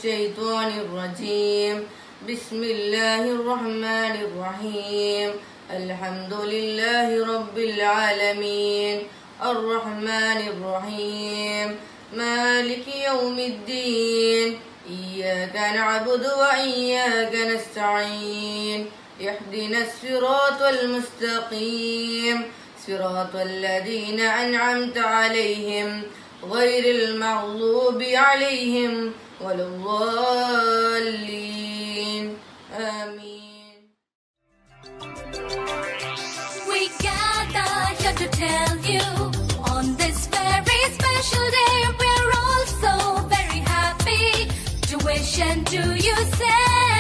الشيطان الرجيم. بسم الله الرحمن الرحيم. الحمد لله رب العالمين الرحمن الرحيم مالك يوم الدين. إياك نعبد وإياك نستعين. اهدنا الصراط المستقيم صراط الذين أنعمت عليهم غير المغضوب عليهم ولا الضالين. آمين. We gather here to tell you on this very special day we're all so very happy to wish and to you say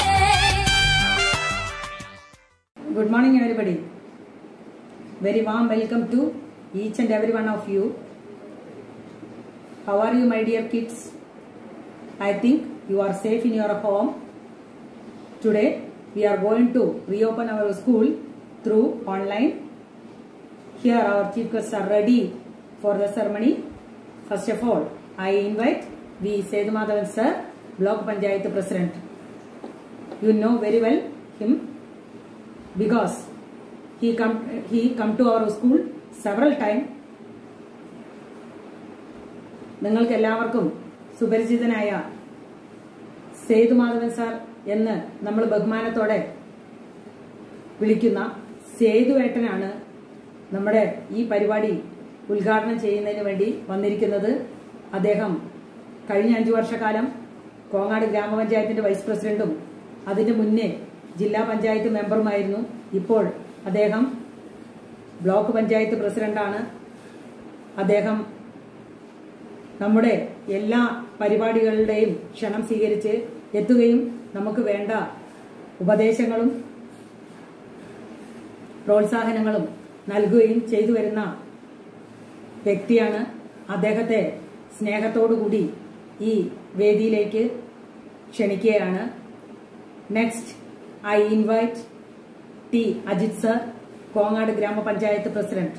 Good morning everybody. Very warm welcome to each and every one of you. How are you my dear kids? I think you are safe in your home. Today we are going to reopen our school through online. Here our chief guests are ready for the ceremony. First of all, I invite V. Sethumadhavan sir, Block Panchayat President. You know very well him because he come to our school several times. നിങ്ങൾക്ക് എല്ലാവർക്കും സുപരിചിതനായ Sethumadhavan sir എന്ന് നമ്മൾ ബഹുമാനത്തോടെ വിളിക്കുന്ന സേതുവേട്ടനാണ് നമ്മുടെ ഈ പരിപാടി ഉദ്ഘാടനം ചെയ്യുന്നതിന് വേണ്ടി വന്നിരിക്കുന്നത്. അദ്ദേഹം കഴിഞ്ഞ 5 വർഷക്കാലം കോങ്ങാട് ഗ്രാമപഞ്ചായത്തിന്റെ വൈസ് പ്രസിഡന്റും അതിന് മുന്നേ ജില്ലാ പഞ്ചായത്ത് മെമ്പറുമായിരുന്നു. ഇപ്പോൾ അദ്ദേഹം ബ്ലോക്ക് പഞ്ചായത്ത് പ്രസിഡന്റാണ്. അദ്ദേഹം നമ്മുടെ എല്ലാ പരിപാടികളുടെയും ക്ഷണം സ്വീകരിച്ച് എത്തുകയും നമുക്ക് വേണ്ട ഉപദേശങ്ങളും പ്രോത്സാഹനങ്ങളും നൽകുകയും ചെയ്തു വരുന്ന വ്യക്തിയാണ്. അദ്ദേഹത്തെ സ്നേഹത്തോടുകൂടി ഈ വേദിയിലേക്ക് ക്ഷണിക്കുകയാണ്. Next I invite T Ajith sir, Kongad ഗ്രാമപഞ്ചായത്ത് പ്രസിഡന്റ്.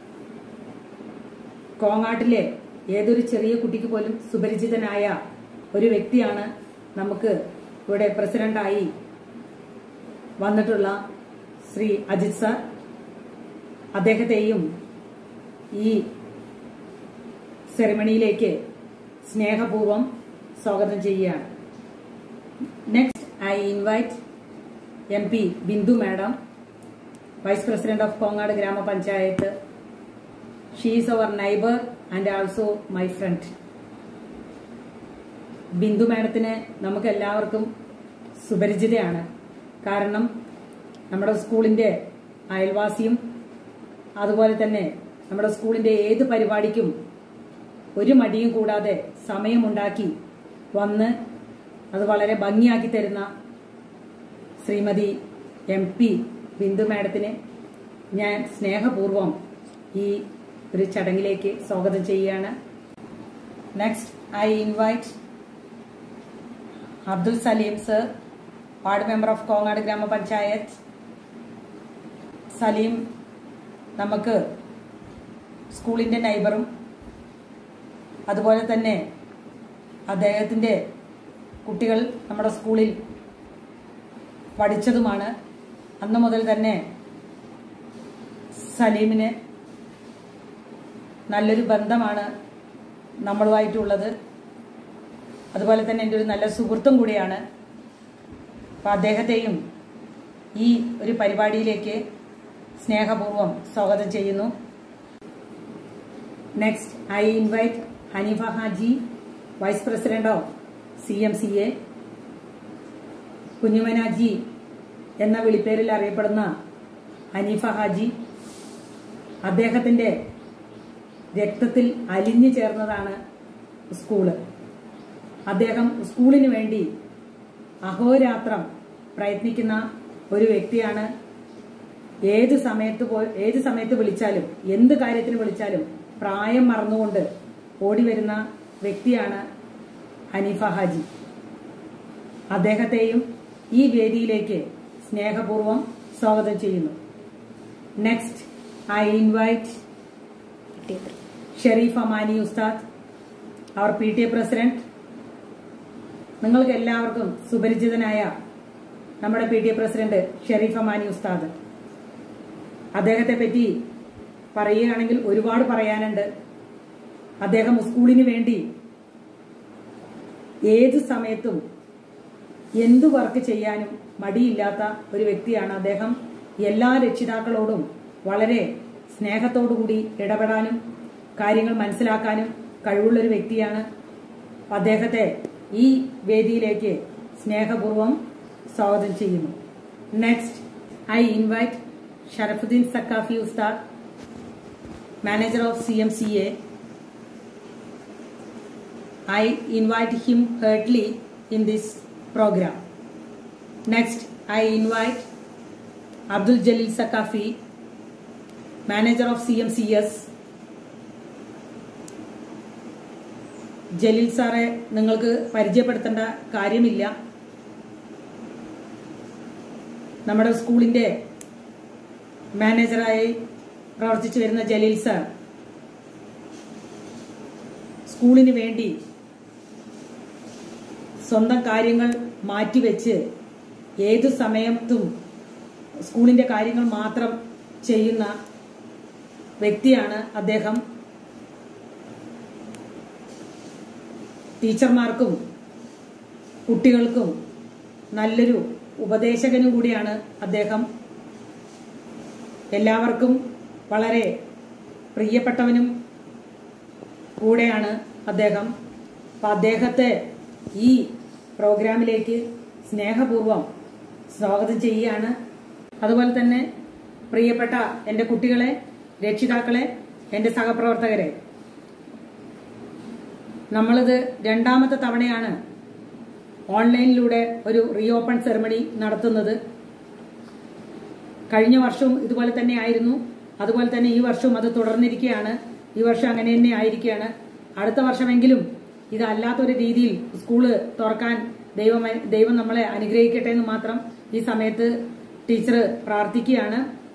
കോങ്ങാട്ടിലെ ഏതൊരു ചെറിയ കുട്ടിക്ക് പോലും സുപരിചിതനായ ഒരു വ്യക്തിയാണ് നമുക്ക് ഇവിടെ പ്രസിഡന്റായി വന്നിട്ടുള്ള ശ്രീ അജിത് സർ. അദ്ദേഹത്തെയും ഈ സെറിമണിയിലേക്ക് സ്നേഹപൂർവ്വം സ്വാഗതം ചെയ്യുകയാണ്. Next I invite MP Bindu Madam, Vice President of Kongad Grama Panchayat. She is our neighbor and also my friend. Bindu മാഡത്തിനെ നമുക്ക് എല്ലാവർക്കും സുപരിചിതയാണ്. കാരണം നമ്മുടെ സ്കൂളിന്റെ അയൽവാസിയും അതുപോലെ തന്നെ നമ്മുടെ സ്കൂളിന്റെ ഏത് പരിപാടിക്കും ഒരു മടിയും കൂടാതെ സമയമുണ്ടാക്കി വന്ന് അത് വളരെ ഭംഗിയാക്കി തരുന്ന ശ്രീമതി MP ബിന്ദു മാഡത്തിനെ ഞാൻ സ്നേഹപൂർവ്വം ഈ ഒരു ചടങ്ങിലേക്ക് സ്വാഗതം ചെയ്യുകയാണ്. Next I invite Abdul Salim sir, ward member of Kongad ഗ്രാമപഞ്ചായത്ത്. സലീം നമുക്ക് സ്കൂളിന്റെ നൈബറും അതുപോലെ തന്നെ അദ്ദേഹത്തിന്റെ കുട്ടികൾ നമ്മുടെ സ്കൂളിൽ പഠിച്ചതുമാണ്. അന്നു മുതൽ തന്നെ സലീമിന് നല്ലൊരു ബന്ധമാണ് നമ്മളുമായിട്ടുള്ളത്. അതുപോലെ തന്നെ എൻ്റെ ഒരു നല്ല സുഹൃത്തും കൂടിയാണ്. അപ്പം അദ്ദേഹത്തെയും ഈ ഒരു പരിപാടിയിലേക്ക് സ്നേഹപൂർവ്വം സ്വാഗതം ചെയ്യുന്നു. Next I invite Hanifa Haji, vice president of CMCA. കുഞ്ഞുമനാജി എന്ന വിളിപ്പേരിൽ അറിയപ്പെടുന്ന ഹനീഫ ഹാജി, അദ്ദേഹത്തിന്റെ രക്തത്തിൽ അലിഞ്ഞു ചേർന്നതാണ് സ്കൂള്. അദ്ദേഹം സ്കൂളിന് വേണ്ടി അഹോരാത്രം പ്രയത്നിക്കുന്ന ഒരു വ്യക്തിയാണ്. ഏത് സമയത്ത് വിളിച്ചാലും എന്ത് കാര്യത്തിന് വിളിച്ചാലും പ്രായം മറന്നുകൊണ്ട് ഓടി വരുന്ന വ്യക്തിയാണ് ഹനീഫ ഹാജി. അദ്ദേഹത്തെയും ഈ വേദിയിലേക്ക് സ്നേഹപൂർവ്വം സ്വാഗതം ചെയ്യുന്നു. Next I invite Sharif Amani Ustad, our PTA president. നിങ്ങൾക്ക് എല്ലാവർക്കും സുപരിചിതനായ നമ്മുടെ PTA പ്രസിഡന്റ് ഷെരീഫ് അമാനി ഉസ്താദ്. അദ്ദേഹത്തെ പറ്റി പറയുകയാണെങ്കിൽ ഒരുപാട് പറയാനുണ്ട്. അദ്ദേഹം സ്കൂളിന് വേണ്ടി ഏത് സമയത്തും എന്തു വർക്ക് ചെയ്യാനും മടിയില്ലാത്ത ഒരു വ്യക്തിയാണ് അദ്ദേഹം. എല്ലാ രക്ഷിതാക്കളോടും വളരെ സ്നേഹത്തോടുകൂടി ഇടപെടാനും കാര്യങ്ങൾ മനസ്സിലാക്കാനും കഴിവുള്ളൊരു വ്യക്തിയാണ്. അദ്ദേഹത്തെ ഈ വേദിയിലേക്ക് സ്നേഹപൂർവ്വം സ്വാഗതം ചെയ്യുന്നു. Next I invite Sharafuddin Saqafi ഉസ്താദ്, manager of CMCA. I invite him heartily in this program. Next, I invite Abdul Jalil Sakafi, manager of CMCS. Jaleel സാറെ നിങ്ങൾക്ക് പരിചയപ്പെടുത്തേണ്ട കാര്യമില്ല. നമ്മുടെ സ്കൂളിന്റെ മാനേജറായി പ്രവർത്തിച്ചു വരുന്ന ജലീൽ സാർ സ്കൂളിന് വേണ്ടി സ്വന്തം കാര്യങ്ങൾ മാറ്റിവെച്ച് ഏതു സമയത്തും സ്കൂളിന്റെ കാര്യങ്ങൾ മാത്രം ചെയ്യുന്ന വ്യക്തിയാണ് അദ്ദേഹം. ടീച്ചർമാർക്കും കുട്ടികൾക്കും നല്ലൊരു ഉപദേശകനും കൂടിയാണ് അദ്ദേഹം. എല്ലാവർക്കും വളരെ പ്രിയപ്പെട്ടവനും കൂടെയാണ് അദ്ദേഹം. അപ്പം അദ്ദേഹത്തെ ഈ പ്രോഗ്രാമിലേക്ക് സ്നേഹപൂർവ്വം സ്വാഗതം ചെയ്യുകയാണ്. അതുപോലെ തന്നെ പ്രിയപ്പെട്ട എൻ്റെ കുട്ടികളെ, രക്ഷിതാക്കളെ, എൻ്റെ സഹപ്രവർത്തകരെ, നമ്മളിത് രണ്ടാമത്തെ തവണയാണ് ഓൺലൈനിലൂടെ ഒരു റീഓപ്പൺ സെറമണി നടത്തുന്നത്. കഴിഞ്ഞ വർഷവും ഇതുപോലെ തന്നെ ആയിരുന്നു. അതുപോലെ തന്നെ ഈ വർഷവും അത് തുടർന്നിരിക്കുകയാണ്. ഈ വർഷം അങ്ങനെ തന്നെ ആയിരിക്കുകയാണ്. അടുത്ത വർഷമെങ്കിലും ഇതല്ലാത്തൊരു രീതിയിൽ സ്കൂള് തുറക്കാൻ ദൈവം നമ്മളെ അനുഗ്രഹിക്കട്ടെ എന്ന് മാത്രം ഈ സമയത്ത് ടീച്ചർ പ്രാർത്ഥിക്കുകയാണ്.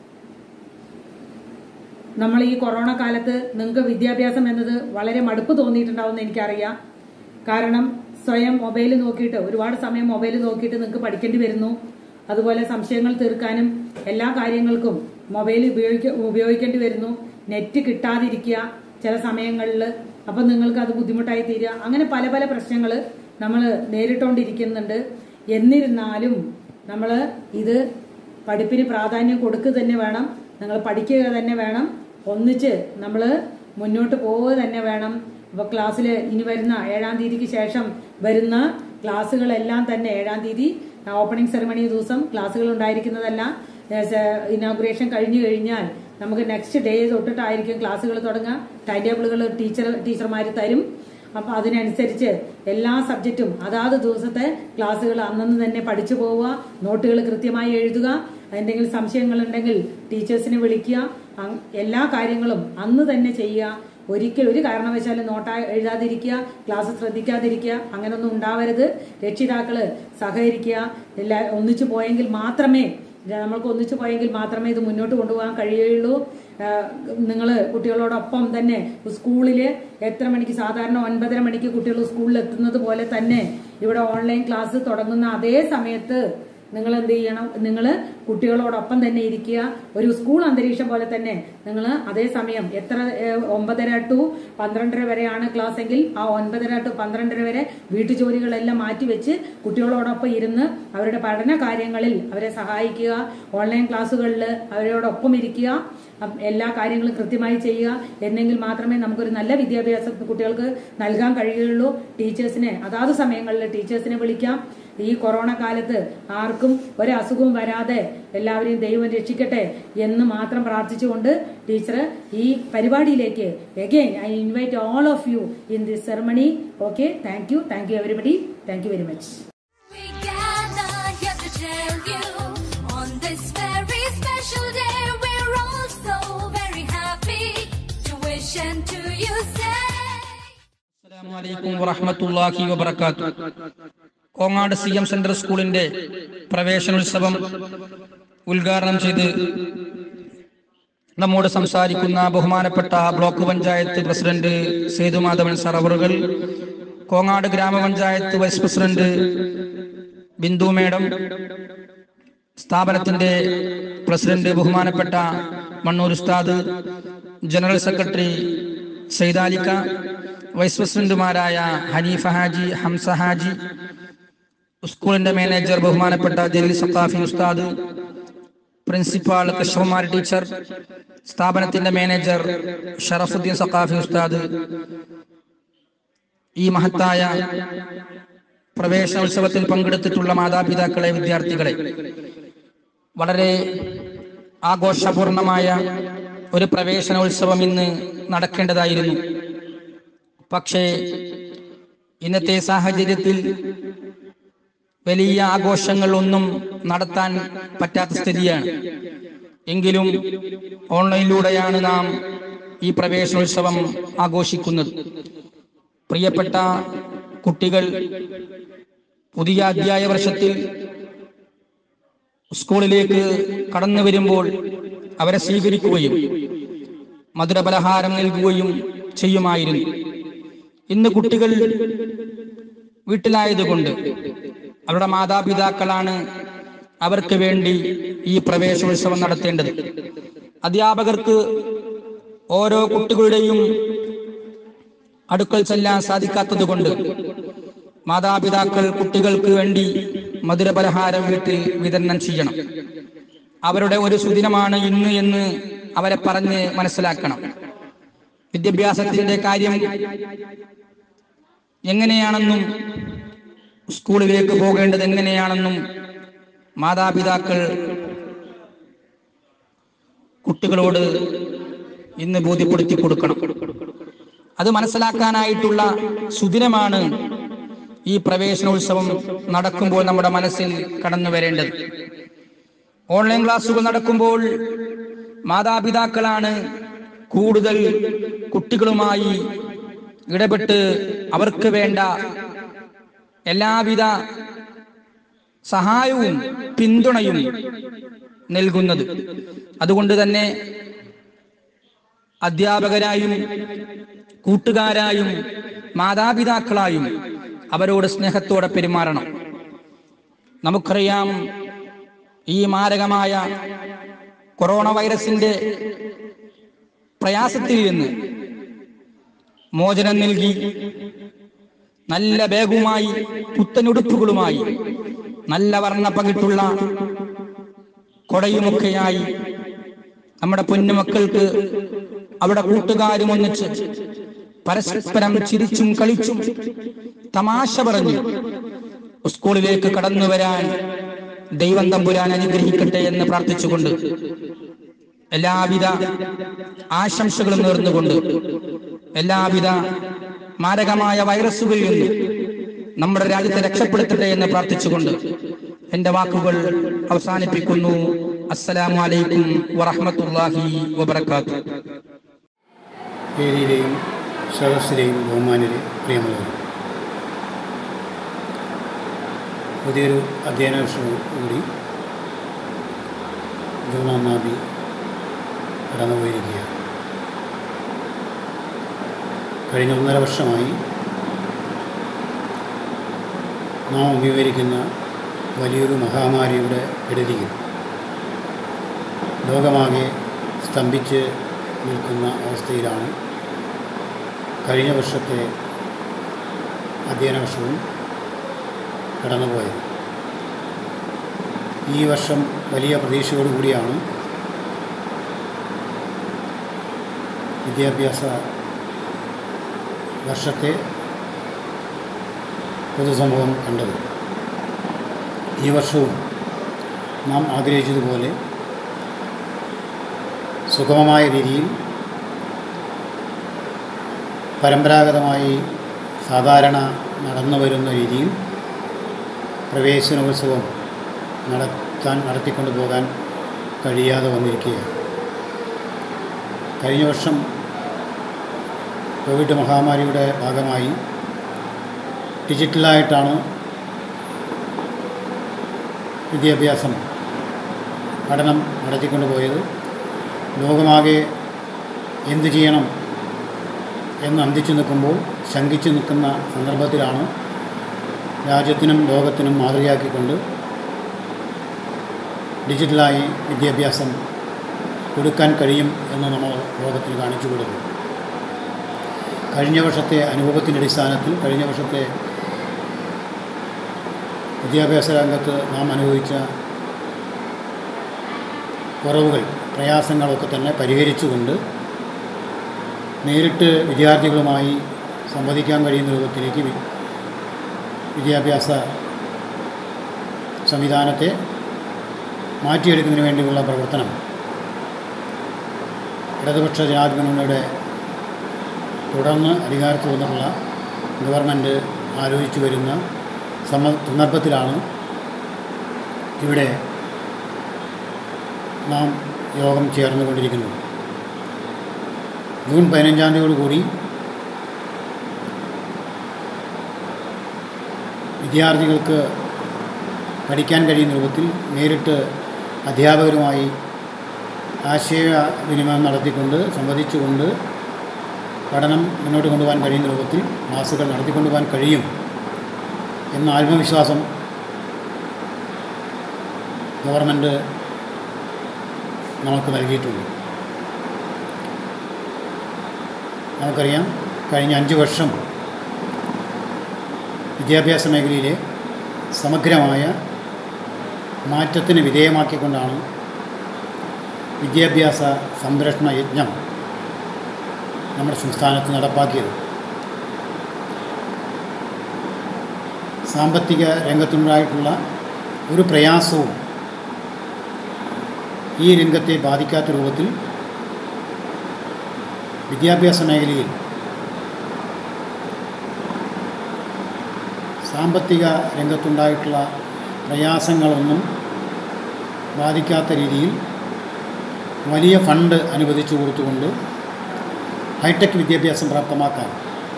നമ്മൾ ഈ കൊറോണ കാലത്ത് നിങ്ങൾക്ക് വിദ്യാഭ്യാസം എന്നത് വളരെ മടുപ്പ് തോന്നിയിട്ടുണ്ടാവുമെന്ന് എനിക്കറിയാം. കാരണം സ്വയം മൊബൈൽ നോക്കിയിട്ട് ഒരുപാട് സമയം മൊബൈൽ നോക്കിയിട്ട് നിങ്ങൾക്ക് പഠിക്കേണ്ടി വരുന്നു. അതുപോലെ സംശയങ്ങൾ തീർക്കാനും എല്ലാ കാര്യങ്ങൾക്കും മൊബൈൽ ഉപയോഗിക്കേണ്ടി വരുന്നു. നെറ്റ് കിട്ടാതിരിക്കുക ചില സമയങ്ങളിൽ, അപ്പം നിങ്ങൾക്ക് അത് ബുദ്ധിമുട്ടായി തീരുക. അങ്ങനെ പല പല പ്രശ്നങ്ങൾ നമ്മൾ നേരിട്ടുകൊണ്ടിരിക്കുന്നുണ്ട്. എന്നിരുന്നാലും നമ്മൾ ഇത് പഠിപ്പിന് പ്രാധാന്യം കൊടുക്കുക തന്നെ വേണം. നിങ്ങൾ പഠിക്കുക തന്നെ വേണം. ഒന്നിച്ച് നമ്മൾ മുന്നോട്ട് പോവുക തന്നെ വേണം. അപ്പോൾ ക്ലാസ്സിൽ ഇനി വരുന്ന 7-ാം തീയതിക്ക് ശേഷം വരുന്ന ക്ലാസ്സുകളെല്ലാം തന്നെ 7-ാം തീയതി ഓപ്പണിംഗ് സെറമണി ദിവസം ക്ലാസ്സുകൾ ഉണ്ടായിരിക്കുന്നതല്ല. ഇനോഗ്രേഷൻ കഴിഞ്ഞു കഴിഞ്ഞാൽ നമുക്ക് നെക്സ്റ്റ് ഡേ തൊട്ടിട്ടായിരിക്കും ക്ലാസ്സുകൾ തുടങ്ങുക. ടൈം ടേബിളുകൾ ടീച്ചർമാർ തരും. അപ്പം അതിനനുസരിച്ച് എല്ലാ സബ്ജക്റ്റും അതാത് ദിവസത്തെ ക്ലാസ്സുകൾ അന്നന്ന് തന്നെ പഠിച്ചു പോവുക. നോട്ടുകൾ കൃത്യമായി എഴുതുക. എന്തെങ്കിലും സംശയങ്ങളുണ്ടെങ്കിൽ ടീച്ചേഴ്സിനെ വിളിക്കുക. എല്ലാ കാര്യങ്ങളും അന്ന് തന്നെ ചെയ്യുക. ഒരിക്കലും ഒരു കാരണവശാലും നോട്ട് എഴുതാതിരിക്കുക, ക്ലാസ് ശ്രദ്ധിക്കാതിരിക്കുക, അങ്ങനൊന്നും ഉണ്ടാവരുത്. രക്ഷിതാക്കള് സഹകരിക്കുക. ഒന്നിച്ചു പോയെങ്കിൽ മാത്രമേ നമ്മൾക്ക് ഒന്നിച്ചു പോയെങ്കിൽ മാത്രമേ ഇത് മുന്നോട്ട് കൊണ്ടുപോകാൻ കഴിയുള്ളൂ. നിങ്ങൾ കുട്ടികളോടൊപ്പം തന്നെ സ്കൂളിൽ എത്ര മണിക്ക് സാധാരണ 9:30 മണിക്ക് കുട്ടികൾ സ്കൂളിൽ എത്തുന്നത് പോലെ തന്നെ ഇവിടെ ഓൺലൈൻ ക്ലാസ് തുടങ്ങുന്ന അതേ സമയത്ത് നിങ്ങൾ എന്ത് ചെയ്യണം? നിങ്ങൾ കുട്ടികളോടൊപ്പം തന്നെ ഇരിക്കുക. ഒരു സ്കൂൾ അന്തരീക്ഷം പോലെ തന്നെ നിങ്ങൾ അതേസമയം 9:30 to 12:30 വരെയാണ് ക്ലാസ് എങ്കിൽ ആ 9:30 to 12:30 വരെ വീട്ടുജോലികളെല്ലാം മാറ്റിവെച്ച് കുട്ടികളോടൊപ്പം ഇരുന്ന് അവരുടെ പഠന കാര്യങ്ങളിൽ അവരെ സഹായിക്കുക. ഓൺലൈൻ ക്ലാസ്സുകളിൽ അവരോടൊപ്പം ഇരിക്കുക. എല്ലാ കാര്യങ്ങളും കൃത്യമായി ചെയ്യുക. എന്നെങ്കിൽ മാത്രമേ നമുക്കൊരു നല്ല വിദ്യാഭ്യാസം കുട്ടികൾക്ക് നൽകാൻ കഴിയുള്ളൂ. ടീച്ചേഴ്സിനെ അതാത് സമയങ്ങളിൽ ടീച്ചേഴ്സിനെ വിളിക്കാം. ഈ കൊറോണ കാലത്ത് ആർക്കും ഒരസുഖവും വരാതെ എല്ലാവരെയും ദൈവം രക്ഷിക്കട്ടെ എന്ന് മാത്രം പ്രാർത്ഥിച്ചുകൊണ്ട് ടീച്ചർ ഈ പരിപാടിയിലേക്ക് again I invite all of you in this ceremony. Okay, thank you everybody, thank you very much. We gather here to tell you on this very special day we're all so very happy to wish and to you say Assalamu alaikum wa rahmatullahi wa barakatuh. Kongad CM central സ്കൂളിന്റെ പ്രവേശനോത്സവം ഉദ്ഘാടനം ചെയ്ത് നമ്മോട് സംസാരിക്കുന്ന ബഹുമാനപ്പെട്ട block panchayat president Sethumadhavan sir അവറുകൾ, Kongad grama panchayat vice president Bindu madam, സ്ഥാപനത്തിന്റെ president ബഹുമാനപ്പെട്ട മണ്ണൂർ ഉസ്താദ്, ജനറൽ സെക്രട്ടറി സൈദാലിക്ക, വൈസ് പ്രസിഡന്റുമാരായ ഹനീഫ ഹാജി, ഹംസ ഹാജി, സ്കൂളിന്റെ മാനേജർ ബഹുമാനപ്പെട്ട ജലീൽ സഖാഫി ഉസ്താദ്, പ്രിൻസിപ്പാൾ കൃഷ്ണകുമാരി ടീച്ചർ, സ്ഥാപനത്തിന്റെ മാനേജർ ഷറഫുദ്ദീൻ സഖാഫി ഉസ്താദ്, ഈ മഹത്തായ പ്രവേശനോത്സവത്തിൽ പങ്കെടുത്തിട്ടുള്ള മാതാപിതാക്കളെ, വിദ്യാർത്ഥികളെ, വളരെ ആഘോഷപൂർണമായ ഒരു പ്രവേശനോത്സവം ഇന്ന് നടക്കേണ്ടതായിരുന്നു. പക്ഷേ ഇന്നത്തെ സാഹചര്യത്തിൽ വലിയ ആഘോഷങ്ങളൊന്നും നടത്താൻ പറ്റാത്ത സ്ഥിതിയാണ്. എങ്കിലും ഓൺലൈനിലൂടെയാണ് നാം ഈ പ്രവേശനോത്സവം ആഘോഷിക്കുന്നത്. പ്രിയപ്പെട്ട കുട്ടികൾ, പുതിയ അധ്യായ വർഷത്തിൽ സ്കൂളിലേക്ക് കടന്നു വരുമ്പോൾ അവരെ സ്വീകരിക്കുകയും മധുരപലഹാരം നൽകുകയും ചെയ്യുമായിരുന്നു. ഇന്ന് കുട്ടികൾ വീട്ടിലായതുകൊണ്ട് അവരുടെ മാതാപിതാക്കളാണ് അവർക്ക് വേണ്ടി ഈ പ്രവേശനോത്സവം നടത്തേണ്ടത്. അധ്യാപകർക്ക് ഓരോ കുട്ടികളുടെയും അടുക്കൽ ചെല്ലാൻ സാധിക്കാത്തത് കൊണ്ട് മാതാപിതാക്കൾ കുട്ടികൾക്ക് വേണ്ടി മധുരപലഹാരം വീട്ടിൽ വിതരണം ചെയ്യണം. അവരുടെ ഒരു സുദിനമാണ് ഇന്ന് എന്ന് അവരെ പറഞ്ഞ് മനസ്സിലാക്കണം. വിദ്യാഭ്യാസത്തിന്റെ കാര്യം എങ്ങനെയാണെന്നും സ്കൂളിലേക്ക് പോകേണ്ടത് എങ്ങനെയാണെന്നും മാതാപിതാക്കൾ കുട്ടികളോട് ഇന്ന് ബോധ്യപ്പെടുത്തി കൊടുക്കണം. അത് മനസ്സിലാക്കാനായിട്ടുള്ള സുദിനമാണ് ഈ പ്രവേശനോത്സവം നടക്കുമ്പോൾ നമ്മുടെ മനസ്സിൽ കടന്നു വരേണ്ടത്. ഓൺലൈൻ ക്ലാസ്സുകൾ നടക്കുമ്പോൾ മാതാപിതാക്കളാണ് കൂടുതൽ കുട്ടികളുമായി ഇടപെട്ട് അവർക്ക് വേണ്ട എല്ലാവിധ സഹായവും പിന്തുണയും നൽകുന്നത്. അതുകൊണ്ട് തന്നെ അധ്യാപകരായും കൂട്ടുകാരായും മാതാപിതാക്കളായും അവരോട് സ്നേഹത്തോടെ പെരുമാറണം. നമുക്കറിയാം, ഈ മാരകമായ കൊറോണ വൈറസിന്റെ പ്രയാസത്തിൽ നിന്ന് മോചനം നൽകി നല്ല ബാഗുമായി പുത്തനുടുപ്പുകളുമായി നല്ല വർണ്ണപ്പകിട്ടുള്ള കൊടയുമൊക്കെയായി നമ്മുടെ പൊന്നുമക്കൾക്ക് അവിടെ കൂട്ടുകാരും ഒന്നിച്ച് പരസ്പരം ചിരിച്ചും കളിച്ചും തമാശ പറഞ്ഞു സ്കൂളിലേക്ക് കടന്നു വരാൻ ദൈവം തമ്പുരാൻ അനുഗ്രഹിക്കട്ടെ എന്ന് പ്രാർത്ഥിച്ചുകൊണ്ട് എല്ലാവിധ ആശംസകളും നേർന്നുകൊണ്ട് എല്ലാവിധ മാരകമായ വൈറസുകളിൽ നിന്ന് നമ്മുടെ രാജ്യത്തെ രക്ഷപ്പെടുത്തട്ടെ എന്ന് പ്രാർത്ഥിച്ചുകൊണ്ട് എന്റെ വാക്കുകൾ അവസാനിപ്പിക്കുന്നു. അസ്സലാമു അലൈക്കും വറഹ്മത്തുള്ളാഹി വബറകാതുഹു. വേദിയിലെയും സദസ്സിലെയും ബഹുമാന്യരെ, പ്രിയമുള്ളവർ, പുതിയൊരു അധ്യയന വർഷം കൂടി ജൂൺ 1 തീയതി കടന്നുപോയിരിക്കുകയാണ്. കഴിഞ്ഞ 1.5 വർഷമായി നാം അഭിമുഖീകരിക്കുന്ന വലിയൊരു മഹാമാരിയുടെ കെടുതിയിൽ ലോകമാകെ സ്തംഭിച്ച് നിൽക്കുന്ന അവസ്ഥയിലാണ് കഴിഞ്ഞ വർഷത്തെ അധ്യയന വർഷവും കടന്നുപോയത്. ഈ വർഷം വലിയ പ്രതീക്ഷയോടുകൂടിയാണ് വിദ്യാഭ്യാസ വർഷത്തെ പൊതുസമൂഹം കണ്ടത്. ഈ വർഷവും നാം ആഗ്രഹിച്ചതുപോലെ സുഗമമായ രീതിയിൽ പരമ്പരാഗതമായി സാധാരണ നടന്നു വരുന്ന രീതിയിൽ പ്രവേശനോത്സവം നടത്തിക്കൊണ്ടു പോകാൻ കഴിയാതെ വന്നിരിക്കുകയാണ്. കഴിഞ്ഞ വർഷം കോവിഡ് മഹാമാരിയുടെ ഭാഗമായി ഡിജിറ്റലായിട്ടാണ് വിദ്യാഭ്യാസം പഠനം നടത്തിക്കൊണ്ടു പോയത്. ലോകമാകെ എന്തു ചെയ്യണം എന്ന് അന്തിച്ചു നിൽക്കുമ്പോൾ ശങ്കിച്ചു നിൽക്കുന്ന സന്ദർഭത്തിലാണ് രാജ്യത്തിനും ലോകത്തിനും മാതൃകയാക്കിക്കൊണ്ട് ഡിജിറ്റലായി വിദ്യാഭ്യാസം കൊടുക്കാൻ കഴിയും എന്ന് നമ്മൾ ലോകത്തിന് കാണിച്ചു കൊടുക്കും. കഴിഞ്ഞ വർഷത്തെ അനുഭവത്തിൻ്റെ അടിസ്ഥാനത്തിൽ കഴിഞ്ഞ വർഷത്തെ വിദ്യാഭ്യാസ രംഗത്ത് നാം അനുഭവിച്ച കുറവുകൾ, പ്രയാസങ്ങളൊക്കെ തന്നെ പരിഹരിച്ചുകൊണ്ട് നേരിട്ട് വിദ്യാർത്ഥികളുമായി സംവദിക്കാൻ കഴിയുന്ന രൂപത്തിലേക്ക് വിദ്യാഭ്യാസ സംവിധാനത്തെ മാറ്റിയെടുക്കുന്നതിന് വേണ്ടിയുള്ള പ്രവർത്തനം ഇടതുപക്ഷ ജനാധിപത്യ മുന്നണിയുടെ തുടർന്ന് അധികാരത്തിൽ വന്നിട്ടുള്ള ഗവൺമെൻറ് ആലോചിച്ചു വരുന്ന സന്ദർഭത്തിലാണ് ഇവിടെ നാം യോഗം ചേർന്നുകൊണ്ടിരിക്കുന്നത്. ജൂൺ 15-ാം തീയതിയോടുകൂടി വിദ്യാർത്ഥികൾക്ക് പഠിക്കാൻ കഴിയുന്ന രൂപത്തിൽ നേരിട്ട് അധ്യാപകരുമായി ആശയവിനിമയം നടത്തിക്കൊണ്ട് സംവദിച്ചുകൊണ്ട് പഠനം മുന്നോട്ട് കൊണ്ടുപോകാൻ കഴിയുന്ന രൂപത്തിൽ ക്ലാസുകൾ നടത്തിക്കൊണ്ടുപോകാൻ കഴിയും എന്ന ആത്മവിശ്വാസം ഗവൺമെൻറ് നമുക്ക് നൽകിയിട്ടുണ്ട്. നമുക്കറിയാം, കഴിഞ്ഞ 5 വർഷം വിദ്യാഭ്യാസ മേഖലയിലെ സമഗ്രമായ മാറ്റത്തിന് വിധേയമാക്കിക്കൊണ്ടാണ് വിദ്യാഭ്യാസ സംരക്ഷണ യജ്ഞം നമ്മുടെ സംസ്ഥാനത്ത് നടപ്പാക്കിയത്. സാമ്പത്തിക രംഗത്തുണ്ടായിട്ടുള്ള ഒരു പ്രയാസവും ഈ രംഗത്തെ ബാധിക്കാത്ത രൂപത്തിൽ വിദ്യാഭ്യാസ മേഖലയിൽ സാമ്പത്തിക രംഗത്തുണ്ടായിട്ടുള്ള പ്രയാസങ്ങളൊന്നും ബാധിക്കാത്ത രീതിയിൽ വലിയ ഫണ്ട് അനുവദിച്ചു കൊടുത്തുകൊണ്ട് ഹൈടെക് വിദ്യാഭ്യാസം പ്രാപ്തമാക്കാൻ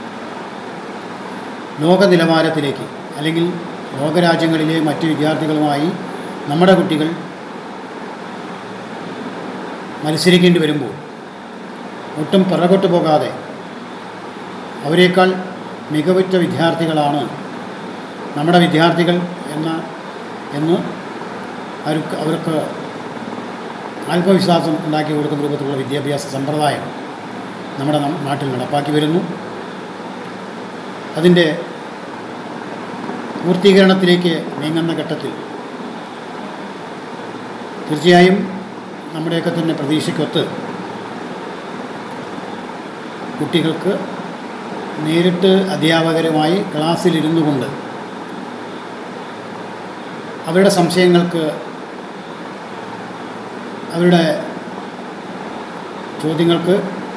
ലോക നിലവാരത്തിലേക്ക് അല്ലെങ്കിൽ ലോകരാജ്യങ്ങളിലെ മറ്റ് വിദ്യാർത്ഥികളുമായി നമ്മുടെ കുട്ടികൾ മത്സരിക്കേണ്ടി വരുമ്പോൾ ഒട്ടും പിറകോട്ട് പോകാതെ അവരേക്കാൾ മികവുറ്റ വിദ്യാർത്ഥികളാണ് നമ്മുടെ വിദ്യാർത്ഥികൾ എന്ന് അവർക്ക് ആത്മവിശ്വാസം ഉണ്ടാക്കി കൊടുക്കുന്ന രൂപത്തിലുള്ള വിദ്യാഭ്യാസ സമ്പ്രദായം നമ്മുടെ നാട്ടിൽ നടപ്പാക്കി വരുന്നു. അതിൻ്റെ പൂർത്തീകരണത്തിലേക്ക് നീങ്ങുന്ന ഘട്ടത്തിൽ തീർച്ചയായും നമ്മുടെയൊക്കെ തന്നെ പ്രതീക്ഷയ്ക്കൊത്ത് കുട്ടികൾക്ക് നേരിട്ട് അധ്യാപകരുമായി ക്ലാസ്സിലിരുന്നു കൊണ്ട് അവരുടെ സംശയങ്ങൾക്ക് അവരുടെ ചോദ്യങ്ങൾക്ക്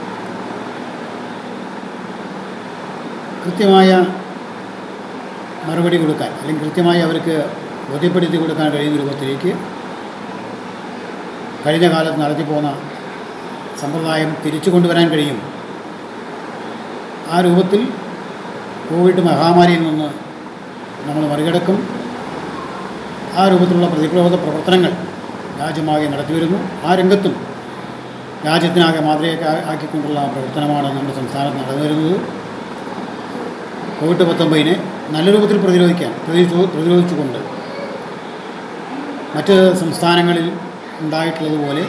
കൃത്യമായ മറുപടി കൊടുക്കാൻ അല്ലെങ്കിൽ കൃത്യമായി അവർക്ക് ബോധ്യപ്പെടുത്തി കൊടുക്കാൻ കഴിയുന്ന രൂപത്തിലേക്ക് കഴിഞ്ഞ കാലത്ത് നടത്തിപ്പോന്ന സമ്പ്രദായം തിരിച്ചു കൊണ്ടുവരാൻ കഴിയും. ആ രൂപത്തിൽ കോവിഡ് മഹാമാരിയിൽ നിന്ന് നമ്മൾ മറികടക്കും. ആ രൂപത്തിലുള്ള പ്രതിരോധ പ്രവർത്തനങ്ങൾ രാജ്യമാകെ നടത്തിവരുന്നു. ആ രംഗത്തും രാജ്യത്തിനാകെ മാതൃകയാക്കിക്കൊണ്ടുള്ള പ്രവർത്തനമാണ് നമ്മുടെ സംസ്ഥാനത്ത് നടന്നു വരുന്നത്. കോവിഡ്-19 നല്ല രൂപത്തിൽ പ്രതിരോധിച്ചുകൊണ്ട് മറ്റ് സംസ്ഥാനങ്ങളിൽ ഉണ്ടായിട്ടുള്ളതുപോലെ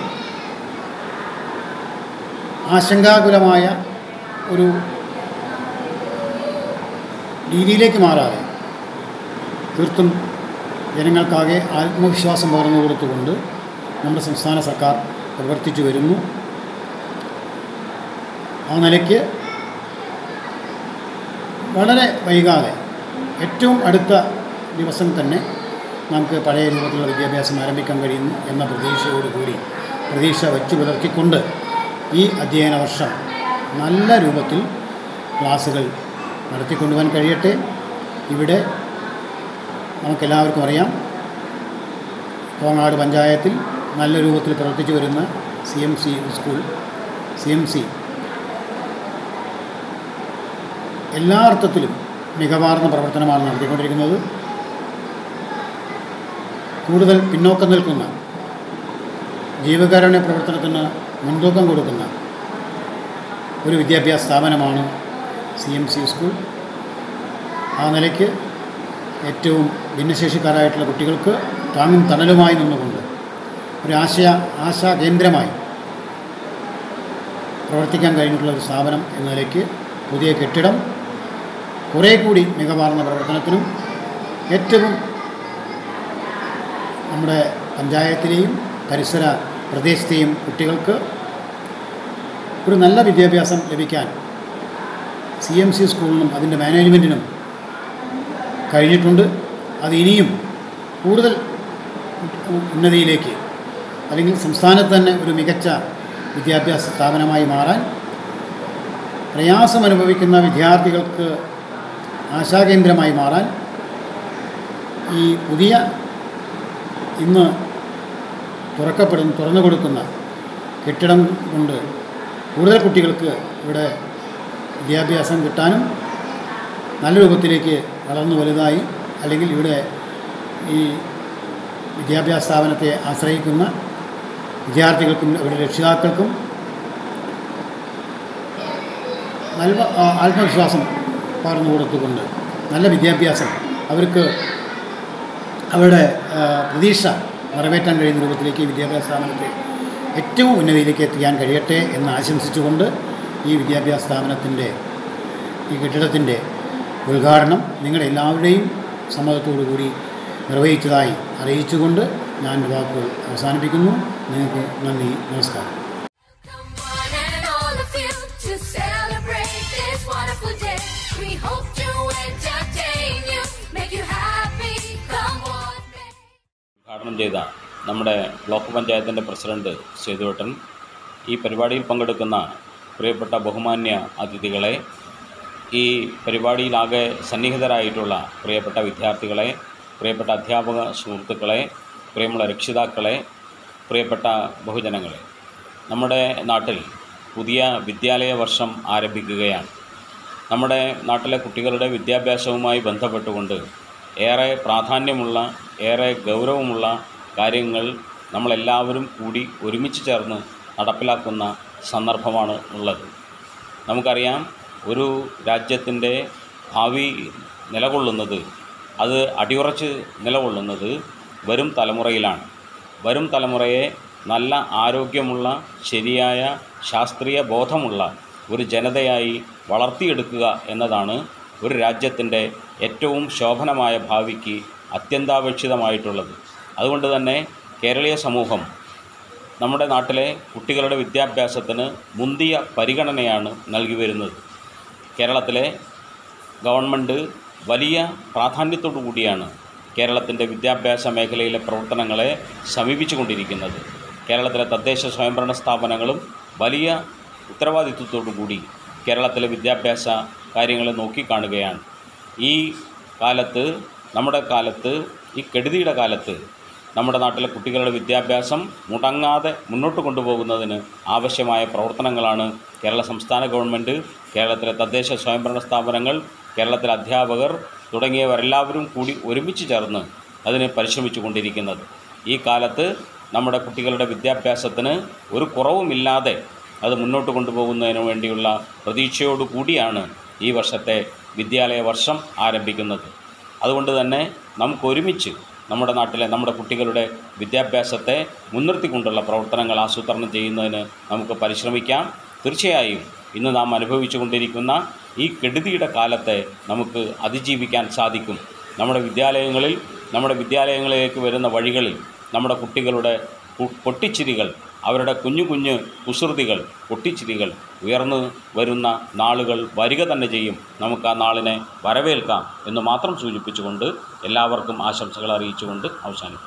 ആശങ്കാകുലമായ ഒരു രീതിയിലേക്ക് മാറാതെ തീർത്തും ജനങ്ങൾക്കാകെ ആത്മവിശ്വാസം പകർന്നു കൊടുത്തുകൊണ്ട് നമ്മുടെ സംസ്ഥാന സർക്കാർ പ്രവർത്തിച്ചു വരുന്നു. ആ നിലയ്ക്ക് വളരെ വൈകാതെ ഏറ്റവും അടുത്ത ദിവസം തന്നെ നമുക്ക് പഴയ രൂപത്തിലുള്ള വിദ്യാഭ്യാസം ആരംഭിക്കാൻ കഴിയും എന്ന പ്രതീക്ഷ വച്ചു പുലർത്തിക്കൊണ്ട് ഈ അധ്യയന വർഷം നല്ല രൂപത്തിൽ ക്ലാസ്സുകൾ നടത്തിക്കൊണ്ടുപോകാൻ കഴിയട്ടെ. ഇവിടെ നമുക്കെല്ലാവർക്കും അറിയാം, കോങ്ങാട് പഞ്ചായത്തിൽ നല്ല രൂപത്തിൽ പ്രവർത്തിച്ചു വരുന്ന CMC സ്കൂൾ CMC എല്ലാ അർത്ഥത്തിലും മികവാർന്ന പ്രവർത്തനമാണ് നടത്തിക്കൊണ്ടിരിക്കുന്നത്. കൂടുതൽ പിന്നോക്കം നിൽക്കുന്ന ജീവകാരുണ്യ പ്രവർത്തനത്തിന് മുൻതൂക്കം കൊടുക്കുന്ന ഒരു വിദ്യാഭ്യാസ സ്ഥാപനമാണ് CMC സ്കൂൾ ആ നിലയ്ക്ക് ഏറ്റവും ഭിന്നശേഷിക്കാരായിട്ടുള്ള കുട്ടികൾക്ക് താങ്ങും തണലുമായി നിന്നുകൊണ്ട് ഒരു ആശാ കേന്ദ്രമായി പ്രവർത്തിക്കാൻ കഴിഞ്ഞിട്ടുള്ള ഒരു സ്ഥാപനം എന്ന നിലയ്ക്ക് പുതിയ കെട്ടിടം കുറേ കൂടി മികവാർന്ന പ്രവർത്തനത്തിനും ഏറ്റവും നമ്മുടെ പഞ്ചായത്തിലെയും പരിസര പ്രദേശത്തെയും കുട്ടികൾക്ക് ഒരു നല്ല വിദ്യാഭ്യാസം ലഭിക്കാൻ CMC സ്കൂളിനും അതിൻ്റെ മാനേജ്മെൻറ്റിനും കഴിഞ്ഞിട്ടുണ്ട്. അത് ഇനിയും കൂടുതൽ ഉന്നതിയിലേക്ക് അല്ലെങ്കിൽ സംസ്ഥാനത്ത് തന്നെ ഒരു മികച്ച വിദ്യാഭ്യാസ സ്ഥാപനമായി മാറാൻ പ്രയാസമനുഭവിക്കുന്ന വിദ്യാർത്ഥികൾക്ക് ആശാകേന്ദ്രമായി മാറാൻ ഈ പുതിയ ഇന്ന് തുറന്നു കൊടുക്കുന്ന കെട്ടിടം കൊണ്ട് കൂടുതൽ കുട്ടികൾക്ക് ഇവിടെ വിദ്യാഭ്യാസം കിട്ടാനും നല്ല രൂപത്തിലേക്ക് വളർന്നു വലുതായി അല്ലെങ്കിൽ ഇവിടെ ഈ വിദ്യാഭ്യാസ സ്ഥാപനത്തെ ആശ്രയിക്കുന്ന വിദ്യാർത്ഥികൾക്കും അവരുടെ രക്ഷിതാക്കൾക്കും നല്ല ആത്മവിശ്വാസം പകർന്നു കൊടുത്തുകൊണ്ട് നല്ല വിദ്യാഭ്യാസം അവർക്ക് അവരുടെ പ്രതീക്ഷ നിറവേറ്റാൻ കഴിയുന്ന രൂപത്തിലേക്ക് വിദ്യാഭ്യാസ സ്ഥാപനത്തെ ഏറ്റവും ഉന്നതിയിലേക്ക് എത്തിക്കാൻ കഴിയട്ടെ എന്ന് ആശംസിച്ചുകൊണ്ട് ഈ വിദ്യാഭ്യാസ സ്ഥാപനത്തിൻ്റെ ഈ കെട്ടിടത്തിൻ്റെ ഉദ്ഘാടനം നിങ്ങളെല്ലാവരുടെയും സമ്മതത്തോടു കൂടി നിർവഹിച്ചതായി അറിയിച്ചുകൊണ്ട് ഞാൻ എൻ്റെ വാക്കുകൾ അവസാനിപ്പിക്കുന്നു. നിങ്ങൾക്ക് നന്ദി, നമസ്കാരം. ഉദ്ഘാടനം ചെയ്ത നമ്മുടെ ബ്ലോക്ക് പഞ്ചായത്തിൻ്റെ പ്രസിഡന്റ് സേതുവേട്ടൻ, ഈ പരിപാടിയിൽ പങ്കെടുക്കുന്ന പ്രിയപ്പെട്ട ബഹുമാന്യ അതിഥികളെ, ഈ പരിപാടിയിലാകെ സന്നിഹിതരായിട്ടുള്ള പ്രിയപ്പെട്ട വിദ്യാർത്ഥികളെ, പ്രിയപ്പെട്ട അധ്യാപക സുഹൃത്തുക്കളെ, പ്രിയമുള്ള രക്ഷിതാക്കളെ, പ്രിയപ്പെട്ട ബഹുജനങ്ങളെ, നമ്മുടെ നാട്ടിൽ പുതിയ വിദ്യാലയ വർഷം ആരംഭിക്കുകയാണ്. നമ്മുടെ നാട്ടിലെ കുട്ടികളുടെ വിദ്യാഭ്യാസവുമായി ബന്ധപ്പെട്ടുകൊണ്ട് ഏറെ പ്രാധാന്യമുള്ള, ഏറെ ഗൗരവമുള്ള കാര്യങ്ങൾ നമ്മളെല്ലാവരും കൂടി ഒരുമിച്ച് ചേർന്ന് നടപ്പിലാക്കുന്ന സന്ദർഭമാണ് ഉള്ളത്. നമുക്കറിയാം, ഒരു രാജ്യത്തിൻ്റെ ഭാവി നിലകൊള്ളുന്നത്, അത് അടിയുറച്ച് നിലകൊള്ളുന്നത് വരും തലമുറയിലാണ്. വരും തലമുറയെ നല്ല ആരോഗ്യമുള്ള, ശരിയായ ശാസ്ത്രീയ ബോധമുള്ള ഒരു ജനതയായി വളർത്തിയെടുക്കുക എന്നതാണ് ഒരു രാജ്യത്തിൻ്റെ ഏറ്റവും ശോഭനമായ ഭാവിക്ക് അത്യന്താപേക്ഷിതമായിട്ടുള്ളത്. അതുകൊണ്ട് തന്നെ കേരളീയ സമൂഹം നമ്മുടെ നാട്ടിലെ കുട്ടികളുടെ വിദ്യാഭ്യാസത്തിന് മുന്തിയ പരിഗണനയാണ് നൽകി വരുന്നത്. കേരളത്തിലെ ഗവൺമെൻറ് വലിയ പ്രാധാന്യത്തോടു കൂടിയാണ് കേരളത്തിൻ്റെ വിദ്യാഭ്യാസ മേഖലയിലെ പ്രവർത്തനങ്ങളെ സമീപിച്ചു കൊണ്ടിരിക്കുന്നത്. കേരളത്തിലെ തദ്ദേശ സ്വയംഭരണ സ്ഥാപനങ്ങളും വലിയ ഉത്തരവാദിത്വത്തോടു കൂടി കേരളത്തിലെ വിദ്യാഭ്യാസ കാര്യങ്ങളെ നോക്കിക്കാണുകയാണ്. ഈ കാലത്ത്, നമ്മുടെ കാലത്ത്, ഈ കെടുതിയുടെ കാലത്ത് നമ്മുടെ നാട്ടിലെ കുട്ടികളുടെ വിദ്യാഭ്യാസം മുടങ്ങാതെ മുന്നോട്ട് കൊണ്ടുപോകുന്നതിന് ആവശ്യമായ പ്രവർത്തനങ്ങളാണ് കേരള സംസ്ഥാന ഗവൺമെൻറ്, കേരളത്തിലെ തദ്ദേശ സ്വയംഭരണ സ്ഥാപനങ്ങൾ, കേരളത്തിലെ അധ്യാപകർ തുടങ്ങിയവരെല്ലാവരും കൂടി ഒരുമിച്ച് ചേർന്ന് അതിന് പരിശ്രമിച്ചു കൊണ്ടിരിക്കുന്നത്. ഈ കാലത്ത് നമ്മുടെ കുട്ടികളുടെ വിദ്യാഭ്യാസത്തിന് ഒരു കുറവുമില്ലാതെ അത് മുന്നോട്ട് കൊണ്ടുപോകുന്നതിന് വേണ്ടിയുള്ള പ്രതീക്ഷയോടു കൂടിയാണ് ഈ വർഷത്തെ വിദ്യാലയ വർഷം ആരംഭിക്കുന്നത്. അതുകൊണ്ട് തന്നെ നമുക്കൊരുമിച്ച് നമ്മുടെ നാട്ടിലെ നമ്മുടെ കുട്ടികളുടെ വിദ്യാഭ്യാസത്തെ മുൻനിർത്തിക്കൊണ്ടുള്ള പ്രവർത്തനങ്ങൾ ആസൂത്രണം ചെയ്യുന്നതിന് നമുക്ക് പരിശ്രമിക്കാം. തീർച്ചയായും ഇന്ന് നാം അനുഭവിച്ചു കൊണ്ടിരിക്കുന്ന ഈ കെടുതിയുടെ കാലത്തെ നമുക്ക് അതിജീവിക്കാൻ സാധിക്കും. നമ്മുടെ വിദ്യാലയങ്ങളിലേക്ക് വരുന്ന വഴികളിൽ നമ്മുടെ കുട്ടികളുടെ പൊട്ടിച്ചിരികൾ, അവരുടെ കുഞ്ഞു കുഞ്ഞു കുസൃതികൾ, പൊട്ടിച്ചിരികൾ ഉയർന്നു വരുന്ന നാളുകൾ വരിക തന്നെ ചെയ്യും. നമുക്ക് ആ നാളിനെ വരവേൽക്കാം എന്ന് മാത്രം സൂചിപ്പിച്ചുകൊണ്ട് എല്ലാവർക്കും ആശംസകൾ അറിയിച്ചുകൊണ്ട് അവസാനിപ്പിക്കും.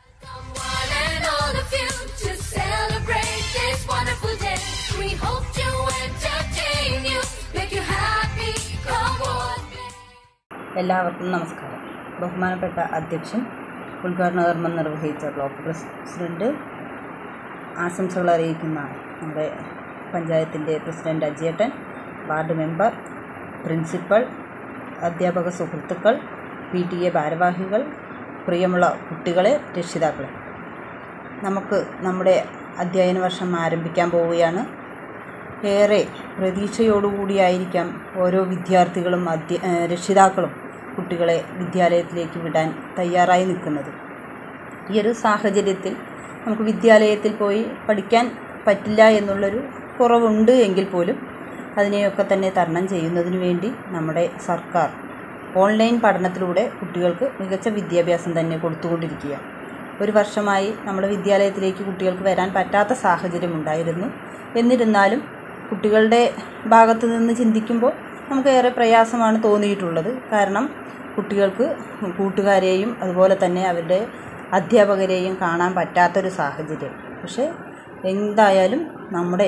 എല്ലാവർക്കും നമസ്കാരം. ബഹുമാനപ്പെട്ട അധ്യക്ഷൻ, ഉദ്ഘാടന കർമ്മം നിർവഹിച്ച ബ്ലോക്ക് പ്രസിഡന്റ്, ആശംസകൾ അറിയിക്കുന്ന നമ്മുടെ പഞ്ചായത്തിൻ്റെ പ്രസിഡന്റ് അജിയേട്ടൻ, വാർഡ് മെമ്പർ, പ്രിൻസിപ്പൽ, അധ്യാപക സുഹൃത്തുക്കൾ, PTA ഭാരവാഹികൾ, പ്രിയമുള്ള കുട്ടികളെ, രക്ഷിതാക്കളെ, നമുക്ക് നമ്മുടെ അധ്യയന വർഷം ആരംഭിക്കാൻ പോവുകയാണ്. ഏറെ പ്രതീക്ഷയോടുകൂടിയായിരിക്കാം ഓരോ വിദ്യാർത്ഥികളും രക്ഷിതാക്കളും കുട്ടികളെ വിദ്യാലയത്തിലേക്ക് വിടാൻ തയ്യാറായി നിൽക്കുന്നത്. ഈ ഒരു സാഹചര്യത്തിൽ നമുക്ക് വിദ്യാലയത്തിൽ പോയി പഠിക്കാൻ പറ്റില്ല എന്നുള്ളൊരു കുറവുണ്ട് എങ്കിൽ പോലും അതിനെയൊക്കെ തന്നെ തരണം ചെയ്യുന്നതിന് വേണ്ടി നമ്മുടെ സർക്കാർ ഓൺലൈൻ പഠനത്തിലൂടെ കുട്ടികൾക്ക് മികച്ച വിദ്യാഭ്യാസം തന്നെ കൊടുത്തുകൊണ്ടിരിക്കുക. ഒരു വർഷമായി നമ്മുടെ വിദ്യാലയത്തിലേക്ക് കുട്ടികൾക്ക് വരാൻ പറ്റാത്ത സാഹചര്യമുണ്ടായിരുന്നു. എന്നിരുന്നാലും കുട്ടികളുടെ ഭാഗത്തു നിന്ന് ചിന്തിക്കുമ്പോൾ നമുക്ക് ഏറെ പ്രയാസമാണ് തോന്നിയിട്ടുള്ളത്. കാരണം കുട്ടികൾക്ക് കൂട്ടുകാരെയും അതുപോലെ തന്നെ അവരുടെ അധ്യാപകരെയും കാണാൻ പറ്റാത്തൊരു സാഹചര്യം. പക്ഷേ എന്തായാലും നമ്മുടെ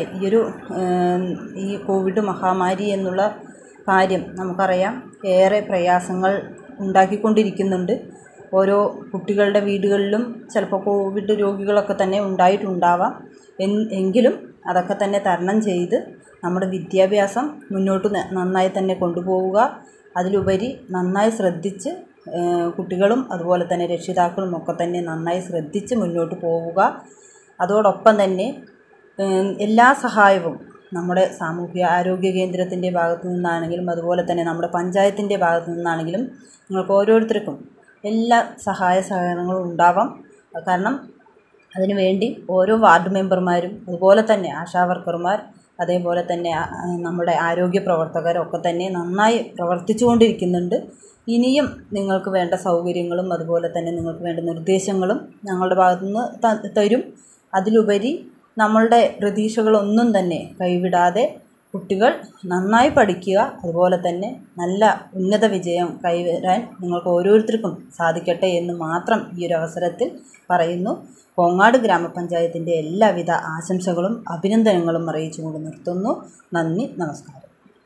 ഈ കോവിഡ് മഹാമാരി എന്നുള്ള കാര്യം നമുക്കറിയാം ഏറെ പ്രയാസങ്ങൾ ഉണ്ടാക്കിക്കൊണ്ടിരിക്കുന്നുണ്ട്. ഓരോ കുട്ടികളുടെ വീടുകളിലും ചിലപ്പോൾ കോവിഡ് രോഗികളൊക്കെ തന്നെ ഉണ്ടായിട്ടുണ്ടാവാം. എങ്കിലും അതൊക്കെ തന്നെ തരണം ചെയ്ത് നമ്മുടെ വിദ്യാഭ്യാസം മുന്നോട്ട് നന്നായി തന്നെ കൊണ്ടുപോവുക. അതിലുപരി നന്നായി ശ്രദ്ധിച്ച് കുട്ടികളും അതുപോലെ തന്നെ രക്ഷിതാക്കളും ഒക്കെ തന്നെ നന്നായി ശ്രദ്ധിച്ച് മുന്നോട്ട് പോവുക. അതോടൊപ്പം തന്നെ എല്ലാ സഹായവും നമ്മുടെ സാമൂഹ്യ ആരോഗ്യ കേന്ദ്രത്തിൻ്റെ ഭാഗത്തു നിന്നാണെങ്കിലും അതുപോലെ തന്നെ നമ്മുടെ പഞ്ചായത്തിൻ്റെ ഭാഗത്തു നിന്നാണെങ്കിലും നിങ്ങൾക്ക് ഓരോരുത്തർക്കും എല്ലാ സഹായ സഹകരണങ്ങളും ഉണ്ടാവാം. കാരണം അതിനുവേണ്ടി ഓരോ വാർഡ് മെമ്പർമാരും അതുപോലെ തന്നെ ആശാവർക്കർമാർ അതേപോലെ തന്നെ നമ്മുടെ ആരോഗ്യ പ്രവർത്തകരൊക്കെ തന്നെ നന്നായി പ്രവർത്തിച്ചുകൊണ്ടിരിക്കുന്നുണ്ട്. ഇനിയും നിങ്ങൾക്ക് വേണ്ട സൗകര്യങ്ങളും അതുപോലെ തന്നെ നിങ്ങൾക്ക് വേണ്ട നിർദ്ദേശങ്ങളും ഞങ്ങളുടെ ഭാഗത്തുനിന്ന് തരും. അതിലുപരി നമ്മളുടെ പ്രതീക്ഷകളൊന്നും തന്നെ കൈവിടാതെ കുട്ടികൾ നന്നായി പഠിക്കുക, അതുപോലെ തന്നെ നല്ല ഉന്നത വിജയം കൈവരാൻ നിങ്ങൾക്ക് ഓരോരുത്തർക്കും സാധിക്കട്ടെ എന്ന് മാത്രം ഈ ഒരു അവസരത്തിൽ പറയുന്നു. കോങ്ങാട് ഗ്രാമപഞ്ചായത്തിൻ്റെ എല്ലാവിധ ആശംസകളും അഭിനന്ദനങ്ങളും അറിയിച്ചുകൊണ്ട് നിർത്തുന്നു. നന്ദി, നമസ്കാരം.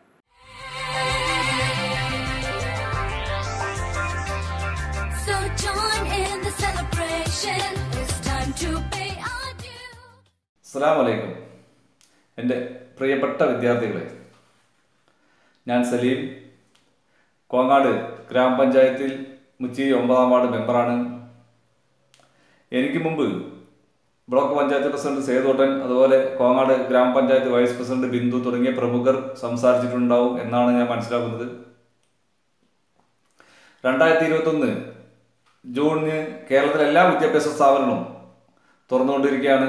So join in the celebration. It's time to pay our due. അസ്സലാമു അലൈക്കും. എൻ്റെ പ്രിയപ്പെട്ട വിദ്യാർത്ഥികളെ, ഞാൻ സലീം, കോങ്ങാട് ഗ്രാമപഞ്ചായത്തിൽ മുച്ചി 9-ാം വാർഡ് മെമ്പറാണ്. എനിക്ക് മുമ്പ് ബ്ലോക്ക് പഞ്ചായത്ത് പ്രസിഡന്റ് സേതോട്ടൻ, അതുപോലെ കോങ്ങാട് ഗ്രാമപഞ്ചായത്ത് വൈസ് പ്രസിഡന്റ് ബിന്ദു തുടങ്ങിയ പ്രമുഖർ സംസാരിച്ചിട്ടുണ്ടാവും എന്നാണ് ഞാൻ മനസ്സിലാക്കുന്നത്. 2021 ജൂണിന് കേരളത്തിലെ എല്ലാ വിദ്യാഭ്യാസ സ്ഥാപനങ്ങളും തുറന്നുകൊണ്ടിരിക്കുകയാണ്.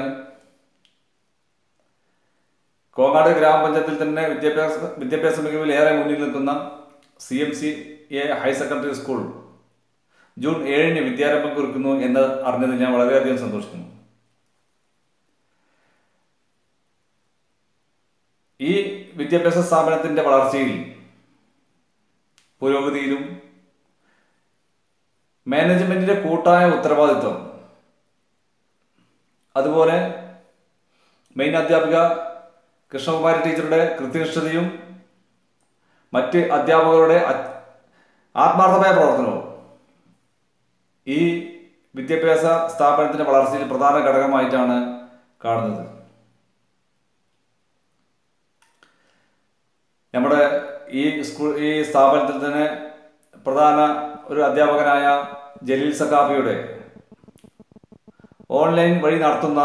കോങ്ങാട് ഗ്രാമപഞ്ചായത്തിൽ തന്നെ വിദ്യാഭ്യാസ മികവിൽ ഏറെ മുന്നിൽ നിൽക്കുന്ന CMCA higher secondary school June 7-ന് വിദ്യാരംഭം കുറിക്കുന്നു എന്ന് അറിഞ്ഞത് ഞാൻ വളരെയധികം സന്തോഷിക്കുന്നു. ഈ വിദ്യാഭ്യാസ സ്ഥാപനത്തിൻ്റെ വളർച്ചയിൽ, പുരോഗതിയിലും മാനേജ്മെന്റിന്റെ കൂട്ടായ ഉത്തരവാദിത്വം, അതുപോലെ മെയിൻ അധ്യാപിക കൃഷ്ണകുമാരി ടീച്ചറുടെ കൃത്യനിഷ്ഠതയും മറ്റ് അധ്യാപകരുടെ ആത്മാർത്ഥമായ പ്രവർത്തനവും ഈ വിദ്യാഭ്യാസ സ്ഥാപനത്തിൻ്റെ വളർച്ചയിൽ പ്രധാന ഘടകമായിട്ടാണ് കാണുന്നത്. നമ്മുടെ ഈ സ്ഥാപനത്തിൽ തന്നെ പ്രധാന ഒരു അധ്യാപകനായ ജലീൽ സഖാഫിയുടെ ഓൺലൈൻ വഴി നടത്തുന്ന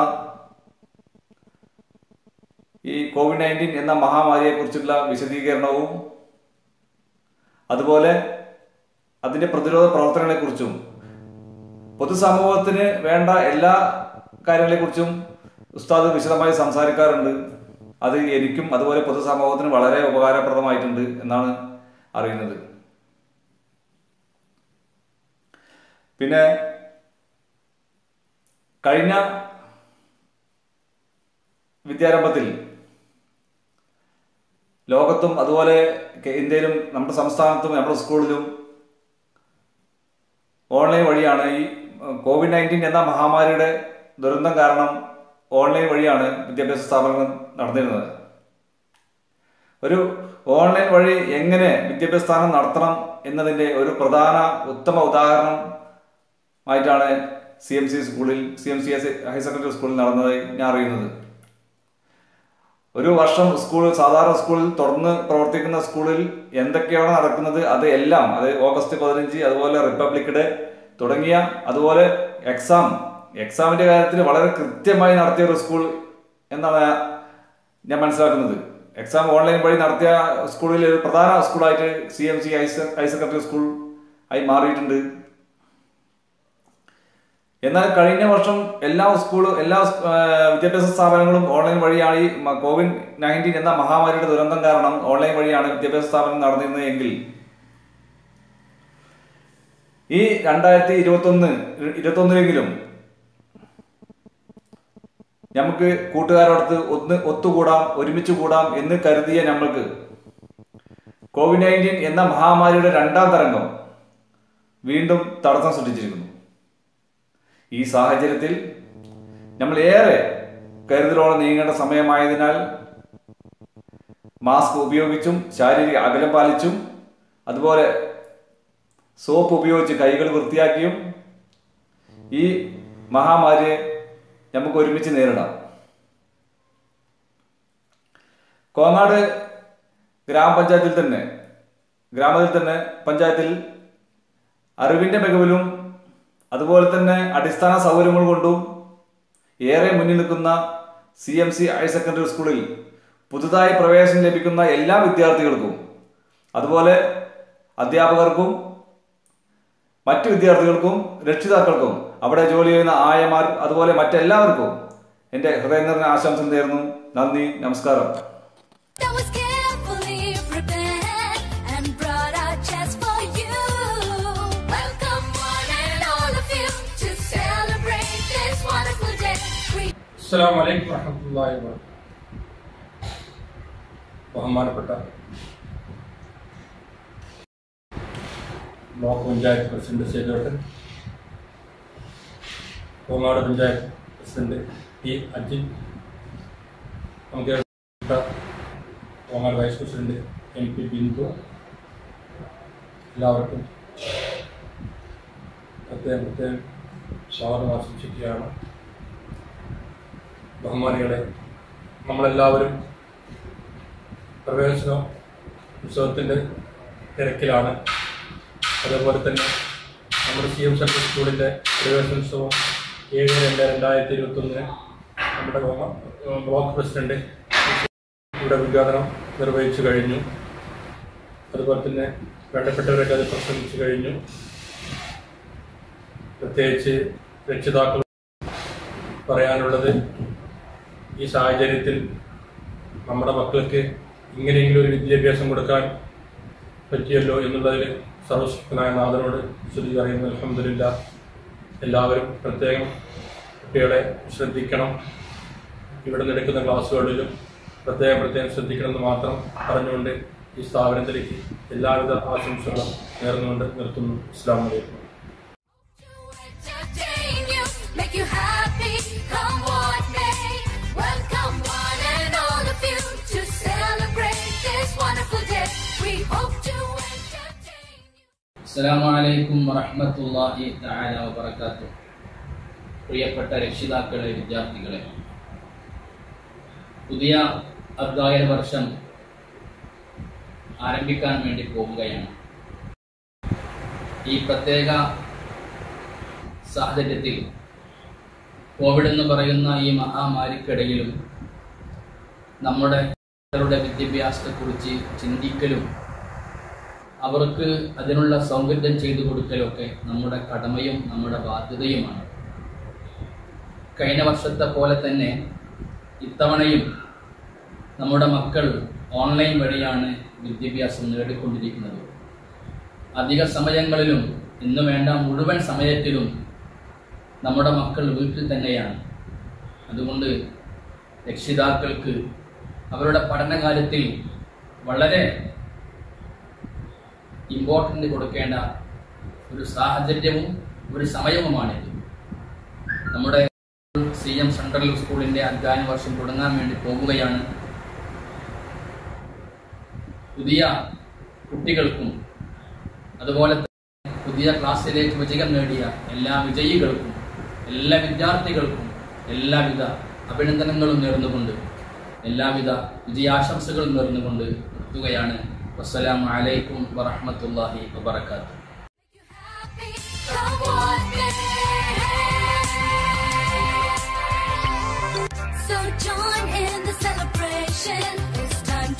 ഈ COVID-19 എന്ന മഹാമാരിയെക്കുറിച്ചുള്ള വിശദീകരണവും അതുപോലെ അതിൻ്റെ പ്രതിരോധ പ്രവർത്തനങ്ങളെക്കുറിച്ചും പൊതുസമൂഹത്തിന് വേണ്ട എല്ലാ കാര്യങ്ങളെക്കുറിച്ചും ഉസ്താദ് വിശദമായി സംസാരിക്കാറുണ്ട്. അത് എനിക്കും അതുപോലെ പൊതുസമൂഹത്തിന് വളരെ ഉപകാരപ്രദമായിട്ടുണ്ട് എന്നാണ് അറിയുന്നത്. പിന്നെ കഴിഞ്ഞ വിദ്യാരംഭത്തിൽ ലോകത്തും അതുപോലെ ഇന്ത്യയിലും നമ്മുടെ സംസ്ഥാനത്തും നമ്മുടെ സ്കൂളിലും ഓൺലൈൻ വഴിയാണ് ഈ COVID-19 എന്ന മഹാമാരിയുടെ ദുരന്തം കാരണം ഓൺലൈൻ വഴിയാണ് വിദ്യാഭ്യാസ സ്ഥാപനങ്ങൾ നടന്നിരുന്നത്. ഒരു ഓൺലൈൻ വഴി എങ്ങനെ വിദ്യാഭ്യാസ സ്ഥാപനം നടത്തണം എന്നതിൻ്റെ ഒരു പ്രധാന ഉത്തമ ഉദാഹരണം ആയിട്ടാണ് CMCA ഹയർ സെക്കൻഡറി സ്കൂളിൽ നടന്നതായി ഞാൻ അറിയുന്നത്. ഒരു വർഷം സാധാരണ സ്കൂളിൽ തുറന്ന് പ്രവർത്തിക്കുന്ന സ്കൂളിൽ എന്തൊക്കെയാണ് നടക്കുന്നത് അത് എല്ലാം, അത് ഓഗസ്റ്റ് 15 അതുപോലെ റിപ്പബ്ലിക് ഡേ തുടങ്ങിയ അതുപോലെ എക്സാമിൻ്റെ കാര്യത്തിൽ വളരെ കൃത്യമായി നടത്തിയ ഒരു സ്കൂൾ എന്നാണ് ഞാൻ മനസ്സിലാക്കുന്നത്. എക്സാം ഓൺലൈൻ വഴി നടത്തിയ സ്കൂളിൽ ഒരു പ്രധാന സ്കൂളായിട്ട് CMC ഹയർ സെക്കൻഡറി സ്കൂൾ ആയി മാറിയിട്ടുണ്ട്. എന്നാൽ കഴിഞ്ഞ വർഷം എല്ലാ വിദ്യാഭ്യാസ സ്ഥാപനങ്ങളും ഓൺലൈൻ വഴിയായി COVID-19 എന്ന മഹാമാരിയുടെ ദുരന്തം കാരണം ഓൺലൈൻ വഴിയാണ് വിദ്യാഭ്യാസ സ്ഥാപനം നടന്നിരുന്നത് എങ്കിൽ ഈ 2021 നമുക്ക് കൂട്ടുകാരോടത്ത് ഒത്തുകൂടാം, ഒരുമിച്ച് കൂടാം എന്ന് കരുതിയ നമ്മൾക്ക് COVID-19 എന്ന മഹാമാരിയുടെ രണ്ടാം തരംഗം വീണ്ടും തടസ്സം സൃഷ്ടിച്ചിരിക്കുന്നു. ഈ സാഹചര്യത്തിൽ നമ്മൾ ഏറെ കരുതലോടെ നീങ്ങേണ്ട സമയമായതിനാൽ മാസ്ക് ഉപയോഗിച്ചും ശാരീരിക അകലം പാലിച്ചും അതുപോലെ സോപ്പ് ഉപയോഗിച്ച് കൈകൾ വൃത്തിയാക്കിയും ഈ മഹാമാരിയെ നമുക്ക് ഒരുമിച്ച് നേരിടാം. കോങ്ങാട് ഗ്രാമത്തിൽ തന്നെ പഞ്ചായത്തിൽ അറിവിന്റെ മികവിലും അതുപോലെ തന്നെ അടിസ്ഥാന സൗകര്യങ്ങൾ കൊണ്ടും ഏറെ മുന്നിൽ നിൽക്കുന്ന CMC ഹയർ സെക്കൻഡറി സ്കൂളിൽ പുതുതായി പ്രവേശനം ലഭിക്കുന്ന എല്ലാ വിദ്യാർത്ഥികൾക്കും അതുപോലെ അധ്യാപകർക്കും മറ്റു വിദ്യാർത്ഥികൾക്കും രക്ഷിതാക്കൾക്കും അവിടെ ജോലി ചെയ്യുന്ന ആയമാർ അതുപോലെ മറ്റെല്ലാവർക്കും എൻ്റെ ഹൃദയം നിറഞ്ഞ ആശംസ നേരുന്നു. നന്ദി, നമസ്കാരം. അസ്സലാമു അലൈക്കും വറഹ്മത്തുള്ളാഹി വബറകാതുഹു. ബഹുമാനപ്പെട്ട ബ്ലോക്ക് പഞ്ചായത്ത് പ്രസിഡന്റ് സേതുവേട്ടൻ, കോങ്ങാട് പഞ്ചായത്ത് പ്രസിഡന്റ് P. അജിൻ, നമുക്ക് Kongad vice president MP Bindu, എല്ലാവർക്കും പ്രത്യേകം സ്വാഗതം ആശംസിക്കുകയാണ്. ബഹുമാനികളെ, നമ്മളെല്ലാവരും പ്രവേശന ഉത്സവത്തിൻ്റെ തിരക്കിലാണ്. അതേപോലെ തന്നെ നമ്മുടെ CM സെൻട്രൽ സ്കൂളിൻ്റെ പ്രവേശനോത്സവം 7/2/2021 നമ്മുടെ ബ്ലോക്ക് പ്രസിഡന്റ് ഇവിടെ ഉദ്ഘാടനം നിർവഹിച്ചു കഴിഞ്ഞു. അതുപോലെ തന്നെ വേണ്ടപ്പെട്ടവരൊക്കെ അത് പ്രസംഗിച്ചു കഴിഞ്ഞു. പ്രത്യേകിച്ച് രക്ഷിതാക്കൾ പറയാനുള്ളത്, ഈ സാഹചര്യത്തിൽ നമ്മുടെ മക്കൾക്ക് ഇങ്ങനെയെങ്കിലും ഒരു വിദ്യാഭ്യാസം കൊടുക്കാൻ പറ്റിയല്ലോ എന്നുള്ളതിൽ സർവശക്തനായ നാഥനോട് സ്തുതി പറയുന്നു. അൽഹംദുലില്ലാഹ്. എല്ലാവരും പ്രത്യേകം കുട്ടികളെ ശ്രദ്ധിക്കണം. ഇവിടെ നടക്കുന്ന ക്ലാസ്സുകളിലും പ്രത്യേകം ശ്രദ്ധിക്കണമെന്ന് മാത്രം പറഞ്ഞുകൊണ്ട് ഈ സ്ഥാപനത്തിലേക്ക് എല്ലാവിധ ആശംസകളും നേർന്നുകൊണ്ട് നിർത്തുന്നു. അസ്സലാമു അലൈക്കും. അസ്സലാമു അലൈക്കും വറഹ്മത്തുള്ളാഹി തആല വബറകാതുഹു. പ്രിയപ്പെട്ട രക്ഷിതാക്കളെ, വിദ്യാർത്ഥികളെ, പുതിയ അധ്യയന വർഷം ആരംഭിക്കാൻ വേണ്ടി പോവുകയാണ്. ഈ പ്രത്യേക സാഹചര്യത്തിൽ കോവിഡ് എന്ന് പറയുന്ന ഈ മഹാമാരിക്കിടയിലും നമ്മുടെ വിദ്യാഭ്യാസത്തെക്കുറിച്ച് ചിന്തിക്കലും അവർക്ക് അതിനുള്ള സൗകര്യം ചെയ്തു കൊടുക്കലൊക്കെ നമ്മുടെ കടമയും നമ്മുടെ ബാധ്യതയുമാണ്. കഴിഞ്ഞ വർഷത്തെ പോലെ തന്നെ ഇത്തവണയും നമ്മുടെ മക്കൾ ഓൺലൈൻ വഴിയാണ് വിദ്യാഭ്യാസം നേടിക്കൊണ്ടിരിക്കുന്നത്. അധിക സമയങ്ങളിലും ഇന്ന് വേണ്ട മുഴുവൻ സമയത്തിലും നമ്മുടെ മക്കൾ വീട്ടിൽ തന്നെയാണ്. അതുകൊണ്ട് രക്ഷിതാക്കൾക്ക് അവരുടെ പഠനകാര്യത്തിൽ വളരെ ഇമ്പോർട്ടൻ്റ് കൊടുക്കേണ്ട ഒരു സാഹചര്യവും ഒരു സമയവുമാണിത്. നമ്മുടെ CM സെൻട്രൽ സ്കൂളിൻ്റെ അധ്യയന വർഷം തുടങ്ങാൻ വേണ്ടി പോകുകയാണ്. പുതിയ കുട്ടികൾക്കും അതുപോലെ തന്നെ പുതിയ ക്ലാസ്സിലേക്ക് വിജയം നേടിയ എല്ലാ വിജയികൾക്കും എല്ലാ വിദ്യാർത്ഥികൾക്കും എല്ലാവിധ അഭിനന്ദനങ്ങളും നേർന്നുകൊണ്ട് എല്ലാവിധ വിജയാശംസകളും നേർന്നുകൊണ്ട് നിർത്തുകയാണ്. വസ്സലാമു അലൈക്കും വറഹ്മത്തുള്ളാഹി വബറകാതുഹു. So join in the celebration. It's time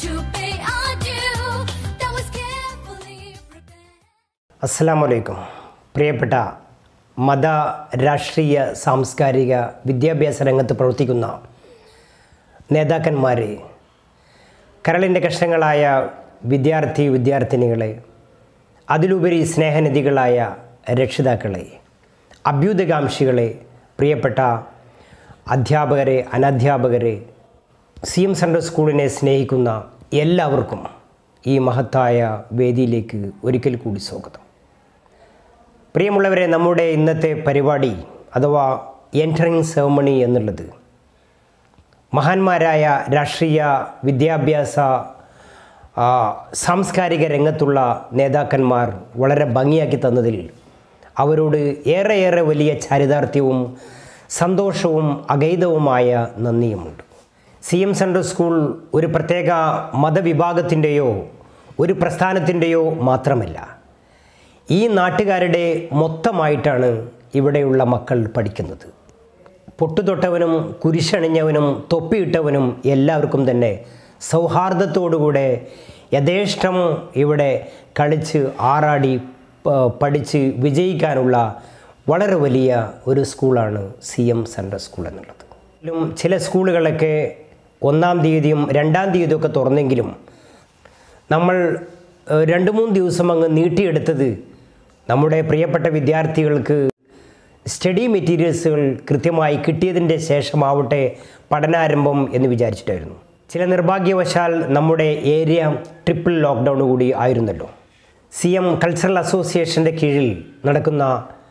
അസ്സലാമു അലൈക്കും. പ്രിയപ്പെട്ട മത, രാഷ്ട്രീയ, സാംസ്കാരിക, വിദ്യാഭ്യാസ രംഗത്ത് പ്രവർത്തിക്കുന്ന നേതാക്കന്മാരെ, കരളിൻ്റെ കഷ്ണങ്ങളായ വിദ്യാർത്ഥിനികളെ, അതിലുപരി സ്നേഹനിധികളായ രക്ഷിതാക്കളെ, അഭ്യുദയകാംക്ഷികളെ, പ്രിയപ്പെട്ട അധ്യാപകരെ, അനധ്യാപകരെ, CM സെൻട്രൽ സ്കൂളിനെ സ്നേഹിക്കുന്ന എല്ലാവർക്കും ഈ മഹത്തായ വേദിയിലേക്ക് ഒരിക്കൽ കൂടി സ്വാഗതം. പ്രിയമുള്ളവരെ, നമ്മുടെ ഇന്നത്തെ പരിപാടി അഥവാ എൻട്രിങ് സെറമണി എന്നുള്ളത് മഹാന്മാരായ രാഷ്ട്രീയ, വിദ്യാഭ്യാസ, സാംസ്കാരിക രംഗത്തുള്ള നേതാക്കന്മാർ വളരെ ഭംഗിയാക്കി തന്നതിൽ അവരോട് ഏറെ വലിയ ചാരിതാർത്ഥ്യവും സന്തോഷവും അഗൈതവുമായ നന്ദിയുമുണ്ട്. CM സെൻട്രൽ സ്കൂൾ ഒരു പ്രത്യേക മതവിഭാഗത്തിൻ്റെയോ ഒരു പ്രസ്ഥാനത്തിൻ്റെയോ മാത്രമല്ല, ഈ നാട്ടുകാരുടെ മൊത്തമായിട്ടാണ് ഇവിടെയുള്ള മക്കൾ പഠിക്കുന്നത്. പൊട്ടുതൊട്ടവനും കുരിശണിഞ്ഞവനും തൊപ്പിയിട്ടവനും എല്ലാവർക്കും തന്നെ സൗഹാർദ്ദത്തോടുകൂടെ യഥേഷ്ടം ഇവിടെ കളിച്ച് ആറാടി പഠിച്ച് വിജയിക്കാനുള്ള വളരെ വലിയ ഒരു സ്കൂളാണ് CM സെൻട്രൽ സ്കൂൾ എന്നുള്ളത്. ചില സ്കൂളുകളൊക്കെ 1-ാം തീയതിയും 2-ാം തീയതിയും ഒക്കെ തുറന്നെങ്കിലും നമ്മൾ 2-3 ദിവസം അങ്ങ് നീട്ടിയെടുത്തത് നമ്മുടെ പ്രിയപ്പെട്ട വിദ്യാർത്ഥികൾക്ക് സ്റ്റഡി മെറ്റീരിയൽസുകൾ കൃത്യമായി കിട്ടിയതിൻ്റെ ശേഷമാവട്ടെ പഠനാരംഭം എന്ന് വിചാരിച്ചിട്ടായിരുന്നു. ചില നിർഭാഗ്യവശാൽ നമ്മുടെ ഏരിയ ട്രിപ്പിൾ ലോക്ക്ഡൗൺ കൂടി ആയിരുന്നല്ലോ. CM കൾച്ചറൽ അസോസിയേഷൻ്റെ കീഴിൽ നടക്കുന്ന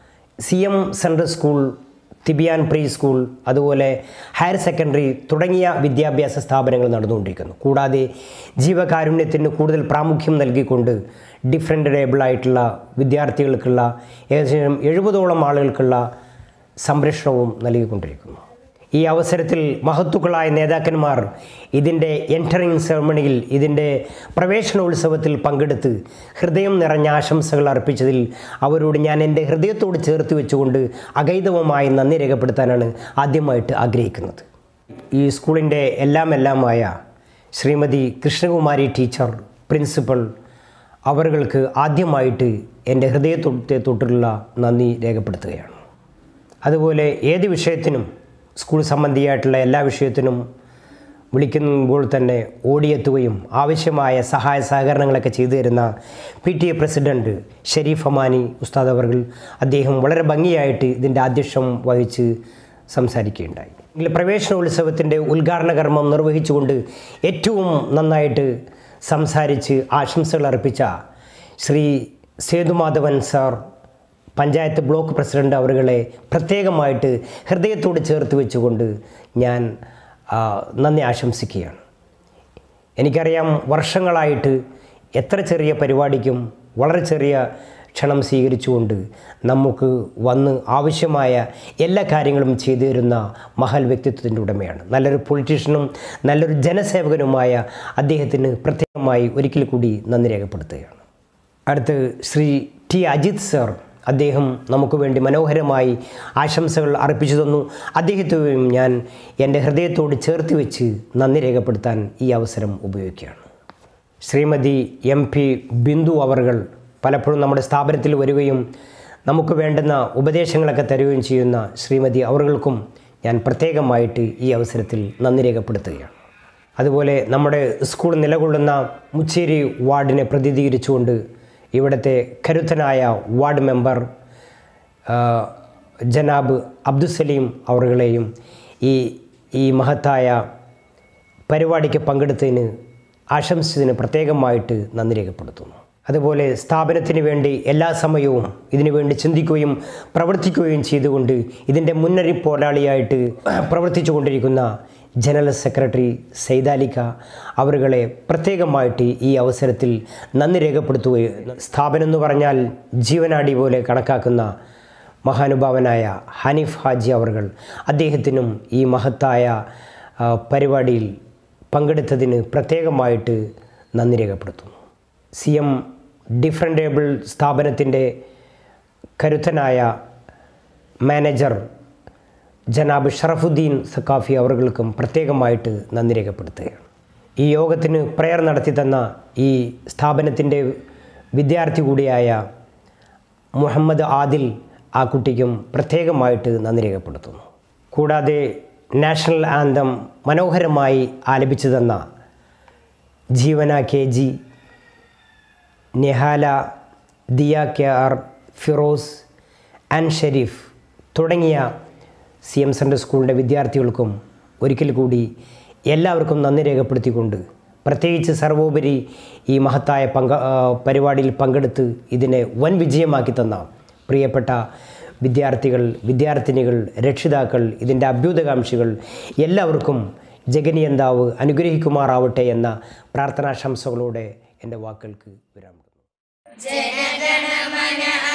CM central school, Tibyan pre school, അതുപോലെ ഹയർ സെക്കൻഡറി തുടങ്ങിയ വിദ്യാഭ്യാസ സ്ഥാപനങ്ങൾ നടന്നുകൊണ്ടിരിക്കുന്നു. കൂടാതെ ജീവകാരുണ്യത്തിന് കൂടുതൽ പ്രാമുഖ്യം നൽകിക്കൊണ്ട് ഡിഫറെൻ്റ് ഏബിളായിട്ടുള്ള വിദ്യാർത്ഥികൾക്കുള്ള ഏകദേശം 70ഓളം ആളുകൾക്കുള്ള സംരക്ഷണവും നൽകിക്കൊണ്ടിരിക്കുന്നു. ഈ അവസരത്തിൽ മഹത്തുക്കളായ നേതാക്കന്മാർ ഇതിൻ്റെ എൻട്രിങ് സെറമണിയിൽ, ഇതിൻ്റെ പ്രവേശനോത്സവത്തിൽ പങ്കെടുത്ത് ഹൃദയം നിറഞ്ഞ ആശംസകൾ അർപ്പിച്ചതിൽ അവരോട് ഞാൻ എൻ്റെ ഹൃദയത്തോട് ചേർത്ത് വെച്ചുകൊണ്ട് അഗൈതവമായി നന്ദി രേഖപ്പെടുത്താനാണ് ആദ്യമായിട്ട് ആഗ്രഹിക്കുന്നത്. ഈ സ്കൂളിൻ്റെ എല്ലാമായ ശ്രീമതി കൃഷ്ണകുമാരി ടീച്ചർ, പ്രിൻസിപ്പൽ, അവർക്ക് ആദ്യമായിട്ട് എൻ്റെ ഹൃദയത്തെ തൊട്ടുള്ള നന്ദി രേഖപ്പെടുത്തുകയാണ്. അതുപോലെ ഏത് വിഷയത്തിനും, സ്കൂൾ സംബന്ധിയായിട്ടുള്ള എല്ലാ വിഷയത്തിനും വിളിക്കുമ്പോൾ തന്നെ ഓടിയെത്തുകയും ആവശ്യമായ സഹായ സഹകരണങ്ങളൊക്കെ ചെയ്തു തരുന്ന PTA പ്രസിഡൻറ്റ് ഷെരീഫ് അമാനി ഉസ്താദ് അവർ, അദ്ദേഹം വളരെ ഭംഗിയായിട്ട് ഇതിൻ്റെ അധ്യക്ഷം വഹിച്ച് സംസാരിക്കുകയുണ്ടായി. പ്രവേശനോത്സവത്തിൻ്റെ ഉദ്ഘാടന കർമ്മം നിർവഹിച്ചുകൊണ്ട് ഏറ്റവും നന്നായിട്ട് സംസാരിച്ച് ആശംസകൾ അർപ്പിച്ച Shri Sethumadhavan sir, panchayat block president അവരുകളെ പ്രത്യേകമായിട്ട് ഹൃദയത്തോട് ചേർത്ത് വെച്ചുകൊണ്ട് ഞാൻ നന്ദി ആശംസിക്കുകയാണ്. എനിക്കറിയാം, വർഷങ്ങളായിട്ട് എത്ര ചെറിയ പരിപാടിക്കും വളരെ ചെറിയ ക്ഷണം സ്വീകരിച്ചുകൊണ്ട് നമുക്ക് വന്ന് ആവശ്യമായ എല്ലാ കാര്യങ്ങളും ചെയ്തു തരുന്ന മഹൽ വ്യക്തിത്വത്തിൻ്റെ ഉടമയാണ്. നല്ലൊരു പൊളിറ്റീഷ്യനും നല്ലൊരു ജനസേവകനുമായ അദ്ദേഹത്തിന് പ്രത്യേകമായി ഒരിക്കൽ കൂടി നന്ദി രേഖപ്പെടുത്തുകയാണ്. അടുത്ത് ശ്രീ T. അജിത് സർ, അദ്ദേഹം നമുക്ക് വേണ്ടി മനോഹരമായി ആശംസകൾ അർപ്പിച്ചു തന്നു. അദ്ദേഹത്തെയും ഞാൻ എൻ്റെ ഹൃദയത്തോട് ചേർത്ത് വെച്ച് നന്ദി രേഖപ്പെടുത്താൻ ഈ അവസരം ഉപയോഗിക്കുകയാണ്. ശ്രീമതി MP ബിന്ദു അവർ പലപ്പോഴും നമ്മുടെ സ്ഥാപനത്തിൽ വരികയും നമുക്ക് വേണ്ടുന്ന ഉപദേശങ്ങളൊക്കെ തരുകയും ചെയ്യുന്ന ശ്രീമതി അവർക്കും ഞാൻ പ്രത്യേകമായിട്ട് ഈ അവസരത്തിൽ നന്ദി രേഖപ്പെടുത്തുകയാണ്. അതുപോലെ നമ്മുടെ സ്കൂൾ നിലകൊള്ളുന്ന മുച്ചേരി വാർഡിനെ പ്രതിനിധീകരിച്ചുകൊണ്ട് ഇവിടുത്തെ കരുത്തനായ വാർഡ് മെമ്പർ ജനാബ് അബ്ദുസലീം അവരുകളെയും ഈ മഹത്തായ പരിപാടിക്ക് പങ്കെടുത്തതിന് ആശംസിച്ചതിന് പ്രത്യേകമായിട്ട് നന്ദി രേഖപ്പെടുത്തുന്നു. അതുപോലെ സ്ഥാപനത്തിന് വേണ്ടി എല്ലാ സമയവും ഇതിനു വേണ്ടി ചിന്തിക്കുകയും പ്രവർത്തിക്കുകയും ചെയ്തുകൊണ്ട് ഇതിൻ്റെ മുന്നണി പോരാളിയായിട്ട് പ്രവർത്തിച്ചു കൊണ്ടിരിക്കുന്ന ജനറൽ സെക്രട്ടറി സൈദാലിക്ക അവരുകളെ പ്രത്യേകമായിട്ട് ഈ അവസരത്തിൽ നന്ദി രേഖപ്പെടുത്തുകയും, സ്ഥാപനം എന്ന് പറഞ്ഞാൽ ജീവനാടി പോലെ കണക്കാക്കുന്ന മഹാനുഭാവനായ ഹനീഫ് ഹാജി അവർ, അദ്ദേഹത്തിനും ഈ മഹത്തായ പരിപാടിയിൽ പങ്കെടുത്തതിന് പ്രത്യേകമായിട്ട് നന്ദി രേഖപ്പെടുത്തുന്നു. CM ഡിഫറെൻ്റ് ഏബിൾ സ്ഥാപനത്തിൻ്റെ കരുത്തനായ മാനേജർ ജനാബ് ഷറഫുദ്ദീൻ സക്കാഫി അവർക്കും പ്രത്യേകമായിട്ട് നന്ദി രേഖപ്പെടുത്തുകയാണ്. ഈ യോഗത്തിന് പ്രയർ നടത്തി തന്ന ഈ സ്ഥാപനത്തിൻ്റെ വിദ്യാർത്ഥി കൂടിയായ മുഹമ്മദ് ആദിൽ ആ കുട്ടിക്കും പ്രത്യേകമായിട്ട് നന്ദി രേഖപ്പെടുത്തുന്നു. കൂടാതെ നാഷണൽ ആന്തം മനോഹരമായി ആലപിച്ചു തന്ന Jeevana KG, Nihala, Diya KR, Firoz and Shareef തുടങ്ങിയ CM സെൻട്രൽ സ്കൂളിൻ്റെ വിദ്യാർത്ഥികൾക്കും ഒരിക്കൽ കൂടി എല്ലാവർക്കും നന്ദി രേഖപ്പെടുത്തിക്കൊണ്ട്, പ്രത്യേകിച്ച് സർവോപരി ഈ മഹത്തായ പരിപാടിയിൽ പങ്കെടുത്ത് ഇതിനെ വൻ വിജയമാക്കി തന്ന പ്രിയപ്പെട്ട വിദ്യാർത്ഥികൾ, വിദ്യാർത്ഥിനികൾ, രക്ഷിതാക്കൾ, ഇതിൻ്റെ അഭ്യുതകാംക്ഷികൾ എല്ലാവർക്കും ജഗനിയന്താവ് അനുഗ്രഹിക്കുമാറാവട്ടെ എന്ന പ്രാർത്ഥനാശംസകളോടെ എൻ്റെ വാക്കുകൾക്ക് വിരാമിടുന്നു. ജനഗണമന